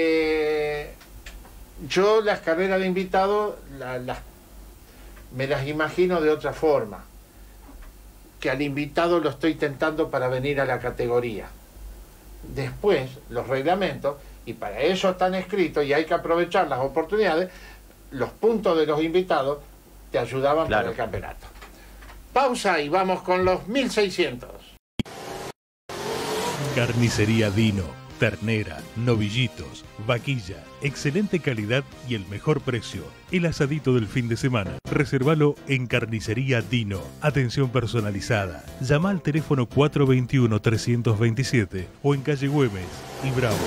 Yo las carreras de invitados me las imagino de otra forma. Que al invitado lo estoy tentando para venir a la categoría. Después, los reglamentos, y para eso están escritos y hay que aprovechar las oportunidades, los puntos de los invitados te ayudaban para el campeonato. Pausa y vamos con los 1600. Carnicería Dino, ternera, novillitos, vaquilla, excelente calidad y el mejor precio. El asadito del fin de semana. Reservalo en Carnicería Dino. Atención personalizada. Llama al teléfono 421-327 o en calle Güemes y Bravo.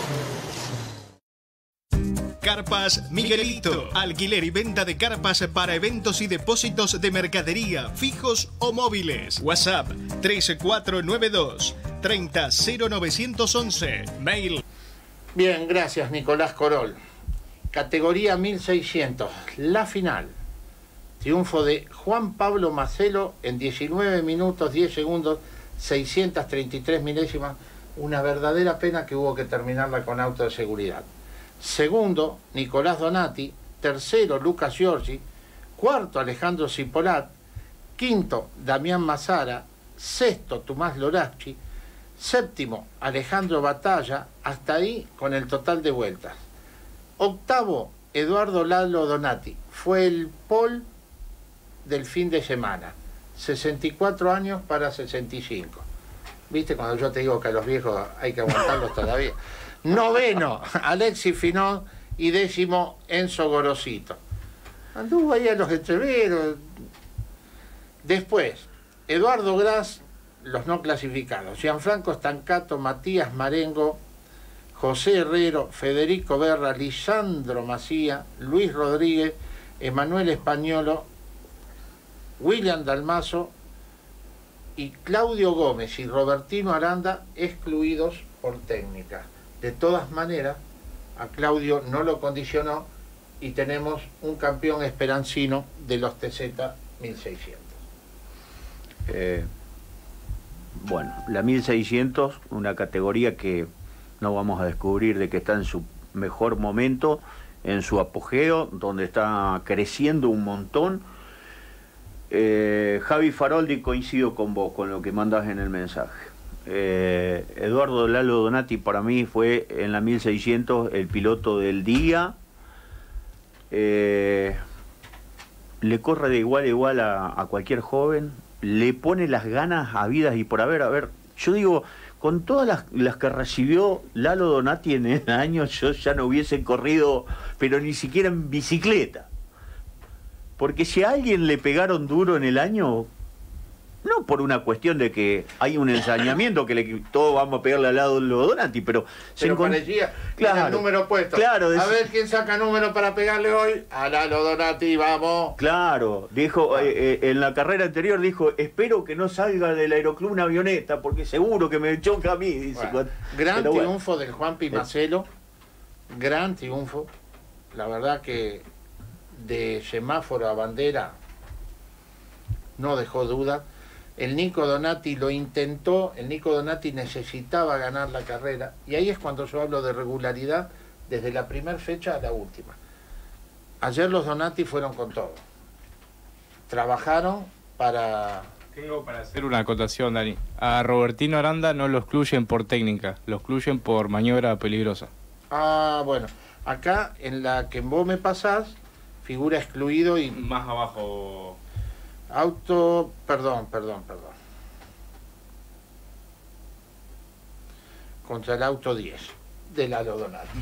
Carpas Miguelito. Alquiler y venta de carpas para eventos y depósitos de mercadería, fijos o móviles. WhatsApp 3492 300911. Mail. Bien, gracias Nicolás Corol. Categoría 1600. La final. Triunfo de Juan Pablo Macelo en 19 minutos 10 segundos 633 milésimas. Una verdadera pena que hubo que terminarla con auto de seguridad. Segundo, Nicolás Donati. Tercero, Lucas Giorgi. Cuarto, Alejandro Cipolat. Quinto, Damián Mazara. Sexto, Tomás Loraschi. Séptimo, Alejandro Batalla. Hasta ahí con el total de vueltas. Octavo, Eduardo Lalo Donati. Fue el pole del fin de semana. 64 años para 65. ¿Viste cuando yo te digo que a los viejos hay que aguantarlos todavía? Noveno, Alexis Finón. Y décimo, Enzo Gorosito. Anduvo ahí a los entreveros. Después, Eduardo Gras, los no clasificados. Gianfranco Stancato, Matías Marengo, José Herrero, Federico Berra, Lisandro Macía, Luis Rodríguez, Emanuel Españolo, William Dalmazo y Claudio Gómez y Robertino Aranda, excluidos por técnica. De todas maneras, a Claudio no lo condicionó y tenemos un campeón esperancino de los TZ 1600. Bueno, la 1600, una categoría que no vamos a descubrir de que está en su mejor momento, en su apogeo, donde está creciendo un montón. Javi Faroldi, coincido con vos, con lo que mandás en el mensaje. Eduardo Lalo Donati para mí fue en la 1600 el piloto del día. Le corre de igual a igual a cualquier joven, le pone las ganas habidas y por haber. A ver, yo digo, con todas las que recibió Lalo Donati en el año, yo ya no hubiese corrido, pero ni siquiera en bicicleta. Porque si a alguien le pegaron duro en el año, no por una cuestión de que hay un ensañamiento que todos vamos a pegarle al lado de Donati, pero parecía claro, el número puesto. Claro, a ver quién saca número para pegarle hoy. A Lalo Donati, vamos. Claro, dijo en la carrera anterior, dijo, espero que no salga del aeroclub una avioneta, porque seguro que me choca a mí. Dice, bueno, gran triunfo del Juanpi Macelo, gran triunfo. La verdad que de semáforo a bandera no dejó duda. El Nico Donati lo intentó, el Nico Donati necesitaba ganar la carrera, y ahí es cuando yo hablo de regularidad desde la primera fecha a la última. Ayer los Donati fueron con todo. Trabajaron para... Tengo para hacer una acotación, Dani. A Robertino Aranda no lo excluyen por técnica, lo excluyen por maniobra peligrosa. Ah, bueno. Acá, en la que vos me pasás, figura excluido y... Más abajo... Auto, perdón. Contra el auto 10 de Lalo Donati.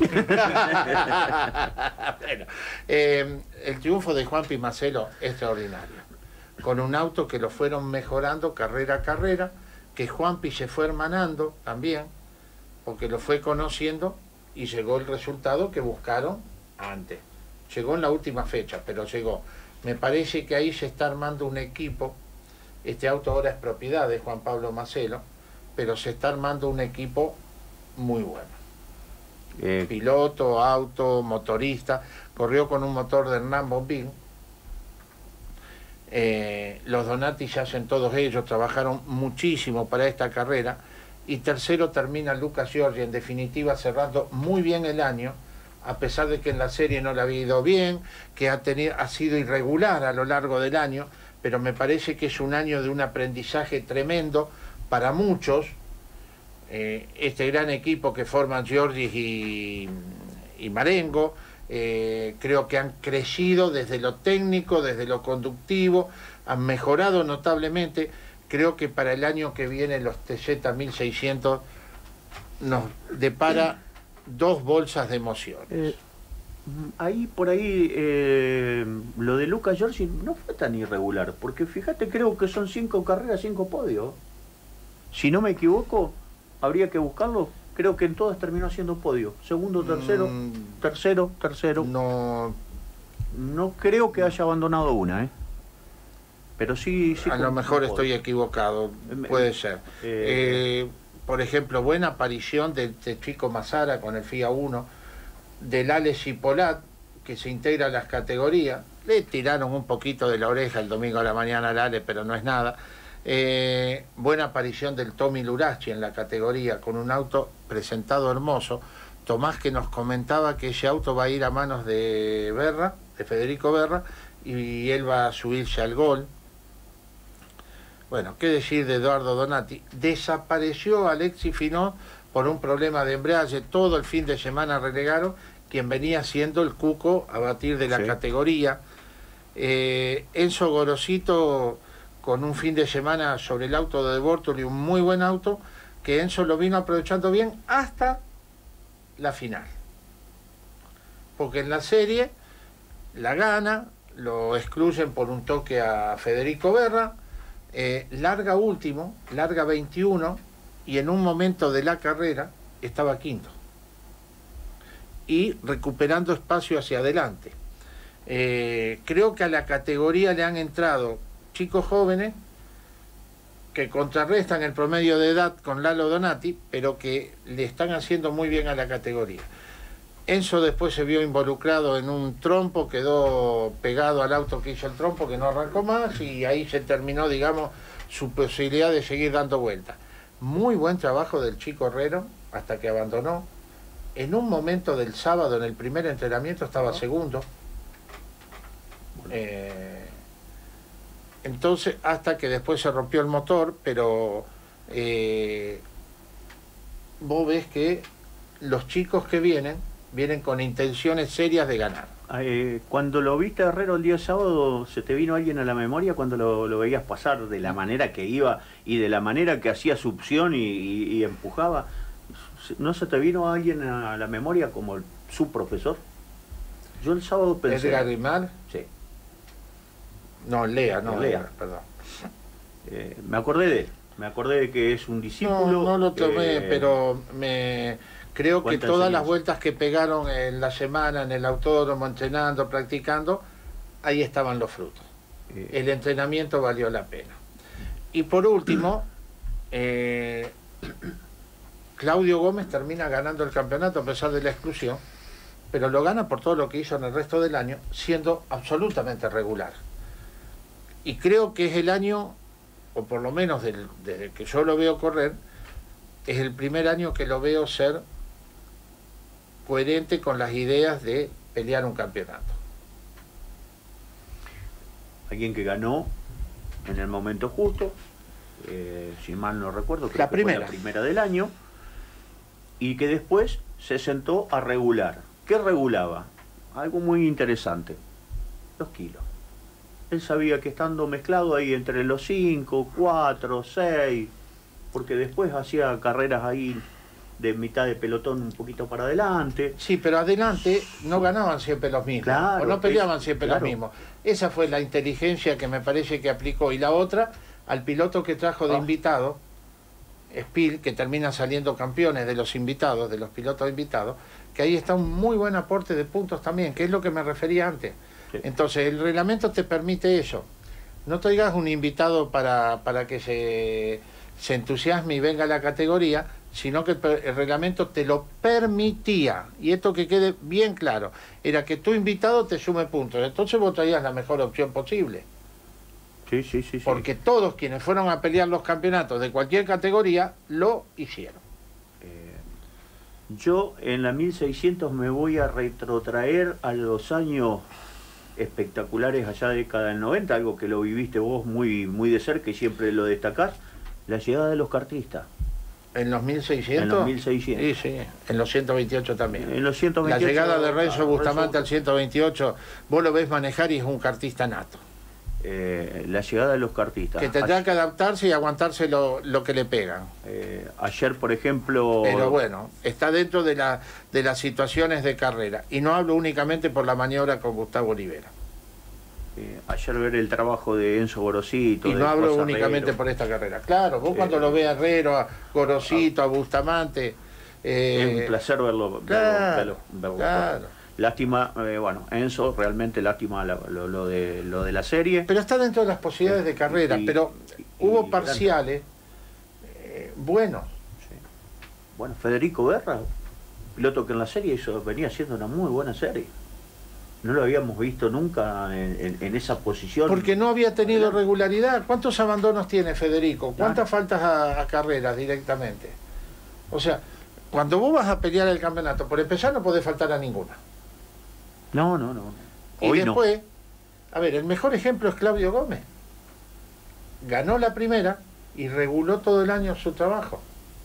Bueno, el triunfo de Juanpi Macelo extraordinario. Con un auto que lo fueron mejorando carrera a carrera, que Juanpi se fue hermanando también, porque lo fue conociendo y llegó el resultado que buscaron antes. Llegó en la última fecha, pero llegó. Me parece que ahí se está armando un equipo. Este auto ahora es propiedad de Juan Pablo Macelo, pero se está armando un equipo muy bueno. Piloto, auto, motorista. Corrió con un motor de Hernán Bombín. Los Donati ya hacen todos ellos, trabajaron muchísimo para esta carrera. Y tercero termina Lucas Giorgi, en definitiva cerrando muy bien el año, a pesar de que en la serie no le había ido bien, que ha sido irregular a lo largo del año, pero me parece que es un año de un aprendizaje tremendo para muchos. Este gran equipo que forman Giorgi y Marengo, creo que han crecido desde lo técnico, desde lo conductivo, han mejorado notablemente. Creo que para el año que viene los TZ 1600 nos depara 2 bolsas de emociones. Por ahí, lo de Lucas Giorgi no fue tan irregular, porque fíjate, creo que son 5 carreras, 5 podios. Si no me equivoco, habría que buscarlo. Creo que en todas terminó siendo podio. Segundo, tercero. No creo que haya abandonado una, pero sí a lo mejor estoy equivocado, puede ser. Por ejemplo, buena aparición de Chico Mazara con el FIA 1, del Ale Cipolat, que se integra a las categorías. Le tiraron un poquito de la oreja el domingo a la mañana al Ale, pero no es nada. Buena aparición del Tommy Lurachi en la categoría, con un auto presentado hermoso. Tomás, que nos comentaba que ese auto va a ir a manos de Berra, de Federico Berra, y él va a subirse al gol. Bueno, qué decir de Eduardo Donati. Desapareció Alexis Finot por un problema de embrague. Todo el fin de semana relegaron, quien venía siendo el cuco a batir de la categoría. Enzo Gorosito con un fin de semana sobre el auto de Bortoli, un muy buen auto, que Enzo lo vino aprovechando bien hasta la final. Porque en la serie la gana, lo excluyen por un toque a Federico Berra, larga último, larga 21, y en un momento de la carrera estaba quinto. Y recuperando espacio hacia adelante. Creo que a la categoría le han entrado chicos jóvenes que contrarrestan el promedio de edad con Lalo Donati, pero que le están haciendo muy bien a la categoría. Enzo después se vio involucrado en un trompo, quedó pegado al auto que hizo el trompo, que no arrancó más, y ahí se terminó, digamos, su posibilidad de seguir dando vueltas. Muy buen trabajo del chico Herrero, hasta que abandonó. En un momento del sábado, en el primer entrenamiento, estaba segundo. Entonces, hasta que después se rompió el motor, pero vos ves que los chicos que vienen con intenciones serias de ganar. Cuando lo viste a Herrero el día sábado, ¿se te vino alguien a la memoria cuando lo veías pasar de la manera que iba y de la manera que hacía succión y empujaba? ¿No se te vino alguien a la memoria como su profesor? Yo el sábado pensé... ¿Edgar Rimar? Sí. No, Lea, perdón. Me acordé de que es un discípulo... No lo tomé, pero creo que todas las vueltas que pegaron en la semana en el autódromo, entrenando, practicando, ahí estaban los frutos. El entrenamiento valió la pena. Y por último, Claudio Gómez termina ganando el campeonato a pesar de la exclusión, pero lo gana por todo lo que hizo en el resto del año, siendo absolutamente regular. Y creo que es el año, o por lo menos desde que yo lo veo correr, es el primer año que lo veo ser coherente con las ideas de pelear un campeonato. Alguien que ganó en el momento justo, si mal no recuerdo, creo que fue la primera del año, y que después se sentó a regular. ¿Qué regulaba? Algo muy interesante, los kilos. Él sabía que estando mezclado ahí entre los 5, 4, 6, porque después hacía carreras ahí de mitad de pelotón un poquito para adelante. Sí, pero adelante no ganaban siempre los mismos, claro, o no peleaban siempre los mismos. Esa fue la inteligencia que me parece que aplicó. Y la otra, al piloto que trajo de invitado, Spiel, que termina saliendo campeones de los invitados, de los pilotos invitados, que ahí está un muy buen aporte de puntos también, que es lo que me refería antes. Sí. Entonces, el reglamento te permite eso. No traigas un invitado para que se entusiasme y venga a la categoría, sino que el reglamento te lo permitía. Y esto que quede bien claro, era que tu invitado te sume puntos. Entonces vos traías la mejor opción posible. Sí. Porque todos quienes fueron a pelear los campeonatos de cualquier categoría, lo hicieron. Yo en la 1600 me voy a retrotraer a los años espectaculares allá de década del 90, algo que lo viviste vos muy de cerca y siempre lo destacás, la llegada de los kartistas. ¿En los 1600? En los 1600. Sí, en los 128 también. En los 128, la llegada de Renzo Bustamante al 128, vos lo ves manejar y es un kartista nato. La llegada de los kartistas. Que tendrá que adaptarse y aguantarse lo que le pegan. Ayer, por ejemplo... Pero bueno, está dentro de las situaciones de carrera. Y no hablo únicamente por la maniobra con Gustavo Olivera. Ayer ver el trabajo de Enzo Gorosito. Y no hablo únicamente por esta carrera. Claro, vos cuando lo ves a Herrero, a Gorosito, a Bustamante... es un placer verlo. Claro. Lástima, Enzo, realmente lástima lo de la serie. Pero está dentro de las posibilidades de carrera, pero hubo parciales buenos. Sí. Bueno, Federico Guerra, piloto que en la serie venía haciendo una muy buena serie. No lo habíamos visto nunca en esa posición. Porque no había tenido regularidad. ¿Cuántos abandonos tiene Federico? ¿Cuántas faltas a carreras directamente? O sea, cuando vos vas a pelear el campeonato, por empezar no podés faltar a ninguna. No. Y después, a ver, el mejor ejemplo es Claudio Gómez. Ganó la primera y reguló todo el año su trabajo.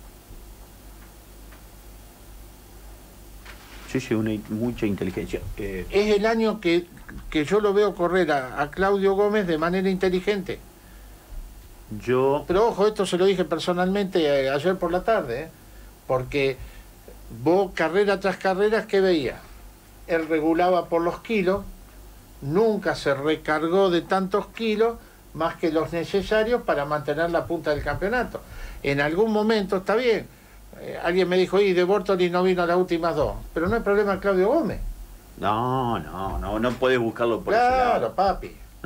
Sí, mucha inteligencia. Es el año que yo lo veo correr a Claudio Gómez de manera inteligente. Pero ojo, esto se lo dije personalmente ayer por la tarde, porque vos carrera tras carrera, ¿qué veías? Él regulaba por los kilos, nunca se recargó de tantos kilos más que los necesarios para mantener la punta del campeonato. En algún momento está bien. Alguien me dijo, y de Bortoli no vino a las últimas dos, pero no hay problema Claudio Gómez. No puedes buscarlo por ese lado. Claro, papi.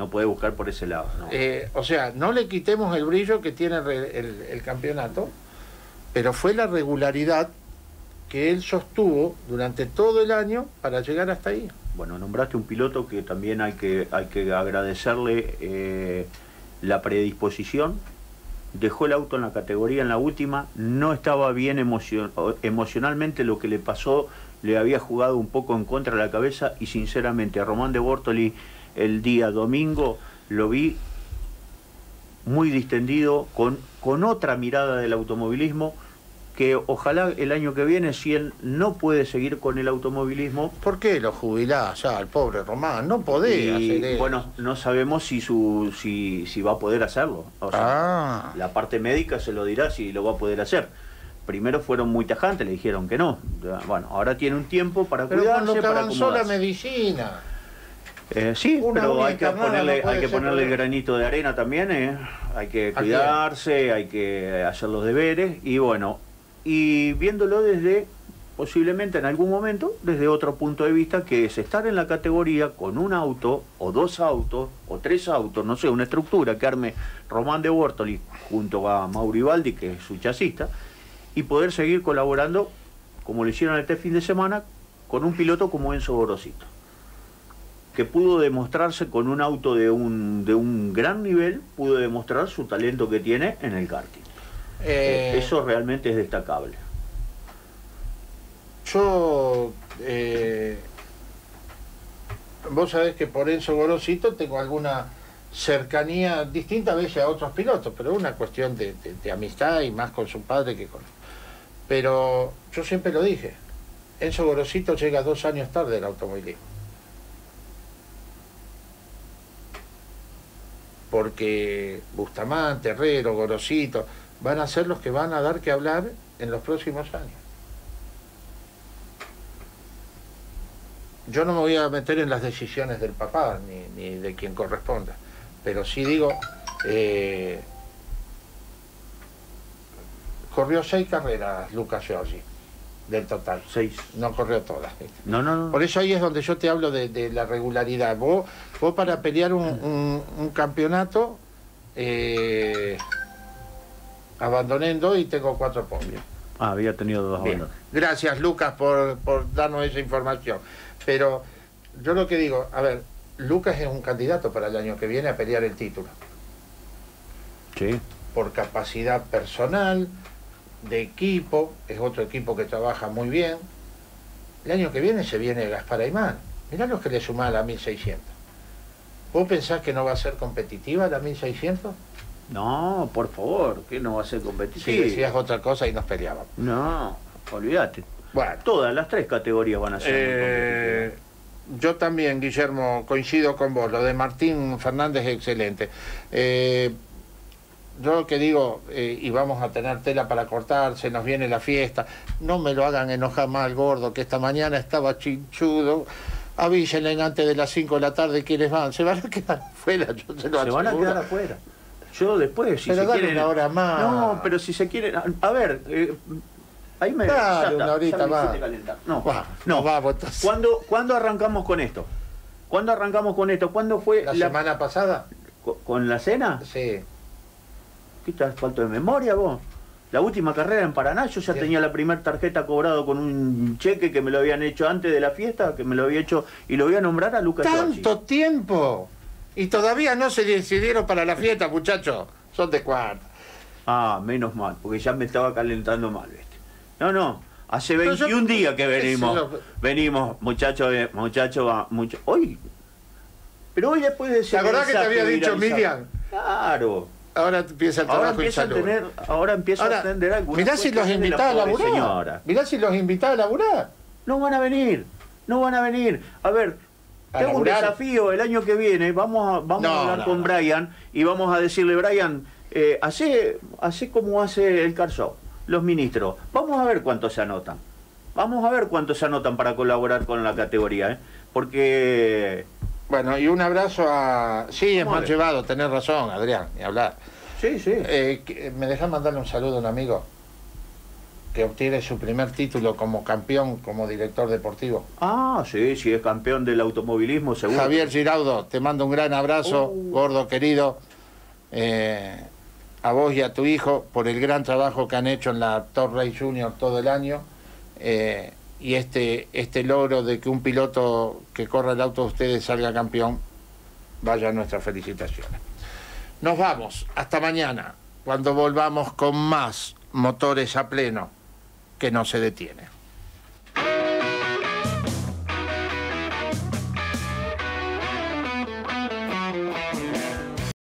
No puede buscar por ese lado. No. O sea, no le quitemos el brillo que tiene el campeonato, pero fue la regularidad que él sostuvo durante todo el año para llegar hasta ahí. Bueno, nombraste un piloto que también hay que agradecerle la predisposición. Dejó el auto en la categoría en la última, no estaba bien emocionalmente, lo que le pasó le había jugado un poco en contra de la cabeza, y sinceramente a Román de Bortoli el día domingo lo vi muy distendido, con otra mirada del automovilismo, que ojalá el año que viene, si él no puede seguir con el automovilismo... ¿Por qué lo jubilás ya al pobre Román? No podés hacer eso. Bueno, no sabemos si va a poder hacerlo. O sea, la parte médica se lo dirá si lo va a poder hacer. Primero fueron muy tajantes, le dijeron que no. Bueno, ahora tiene un tiempo para cuidarse, para avanzó la medicina. Sí, pero hay que ponerle el granito de arena también. Hay que cuidarse, hay que hacer los deberes, y bueno... Y viéndolo posiblemente en algún momento, desde otro punto de vista, que es estar en la categoría con un auto, o 2 autos, o 3 autos, no sé, una estructura que arme Román de Bortoli junto a Mauri Baldi, que es su chasista, y poder seguir colaborando, como lo hicieron este fin de semana, con un piloto como Enzo Gorosito, que pudo demostrarse con un auto de un gran nivel, pudo demostrar su talento que tiene en el karting. Eso realmente es destacable. Yo, vos sabés que por Enzo Gorosito tengo alguna cercanía distinta a veces a otros pilotos, pero es una cuestión de amistad, y más con su padre que con... Pero yo siempre lo dije, Enzo Gorosito llega 2 años tarde al automovilismo. Porque Bustamante, Herrero, Gorosito van a ser los que van a dar que hablar en los próximos años. Yo no me voy a meter en las decisiones del papá, ni de quien corresponda, pero sí digo, corrió 6 carreras Luca Giorgi, del total. 6. No corrió todas. No. Por eso ahí es donde yo te hablo de la regularidad. Vos para pelear un campeonato... abandoné en 2 y tengo 4 podios. Había tenido 2 abandonos. Gracias, Lucas, por darnos esa información. Pero yo lo que digo, a ver, Lucas es un candidato para el año que viene a pelear el título. Sí. Por capacidad personal, de equipo, es otro equipo que trabaja muy bien. El año que viene se viene Gaspar Aymán. Mirá los que le sumás a la 1600. ¿Vos pensás que no va a ser competitiva la 1600? No, por favor, que no va a ser competitiva. Si decías otra cosa y nos peleábamos. No, olvídate. Bueno. Todas las 3 categorías van a ser muy competitivas. Yo también, Guillermo, coincido con vos. Lo de Martín Fernández es excelente. Yo lo que digo, y vamos a tener tela para cortar, se nos viene la fiesta. No me lo hagan enojar más al gordo, que esta mañana estaba chinchudo. Avísenle antes de las 5 de la tarde quiénes van. Se van a quedar afuera, yo se lo aseguro. Se van a quedar afuera. Yo después, si pero se quieren... una hora más. No, pero si se quieren... A ver, ahí me... Dale, una horita más. No, no. Vamos, ¿Cuándo arrancamos con esto? ¿Cuándo arrancamos con esto? ¿Cuándo fue la semana pasada? ¿Con la cena? Sí. ¿Qué estás falto de memoria vos? La última carrera en Paraná, yo ya tenía la primera tarjeta cobrado con un cheque que me lo habían hecho antes de la fiesta, que me lo había hecho, y lo voy a nombrar a Lucas Giorgi. ¡Tanto tiempo! Y todavía no se decidieron para la fiesta, muchachos. Son de cuarta. Ah, menos mal, porque ya me estaba calentando mal, ¿viste? No, hace 21 días que venimos, muchachos, hoy. Pero hoy después de... ¿Te acordás que te había dicho Miriam? Claro. Ahora empieza el trabajo en salud. Ahora empieza a atender algunas. Mirá si los invitás a laburar. Mirá si los invitás a laburar. No van a venir. A ver, tengo un desafío el año que viene. Vamos a hablar con Brian y vamos a decirle, Brian, hace como hace el Car Show, los ministros. Vamos a ver cuántos se anotan. Para colaborar con la categoría, porque... Bueno, y un abrazo a... Sí, es mal llevado, tenés razón, Adrián, ni hablar. Sí. ¿Me dejás mandarle un saludo a un amigo? que obtiene su primer título como campeón, como director deportivo. Ah, sí, sí, es campeón del automovilismo, seguro. Javier Giraudo, te mando un gran abrazo, gordo querido, a vos y a tu hijo, por el gran trabajo que han hecho en la Top Race Junior todo el año, y este logro de que un piloto que corra el auto de ustedes salga campeón, vaya nuestras felicitaciones. Nos vamos, hasta mañana, cuando volvamos con más Motores a Pleno, que no se detiene.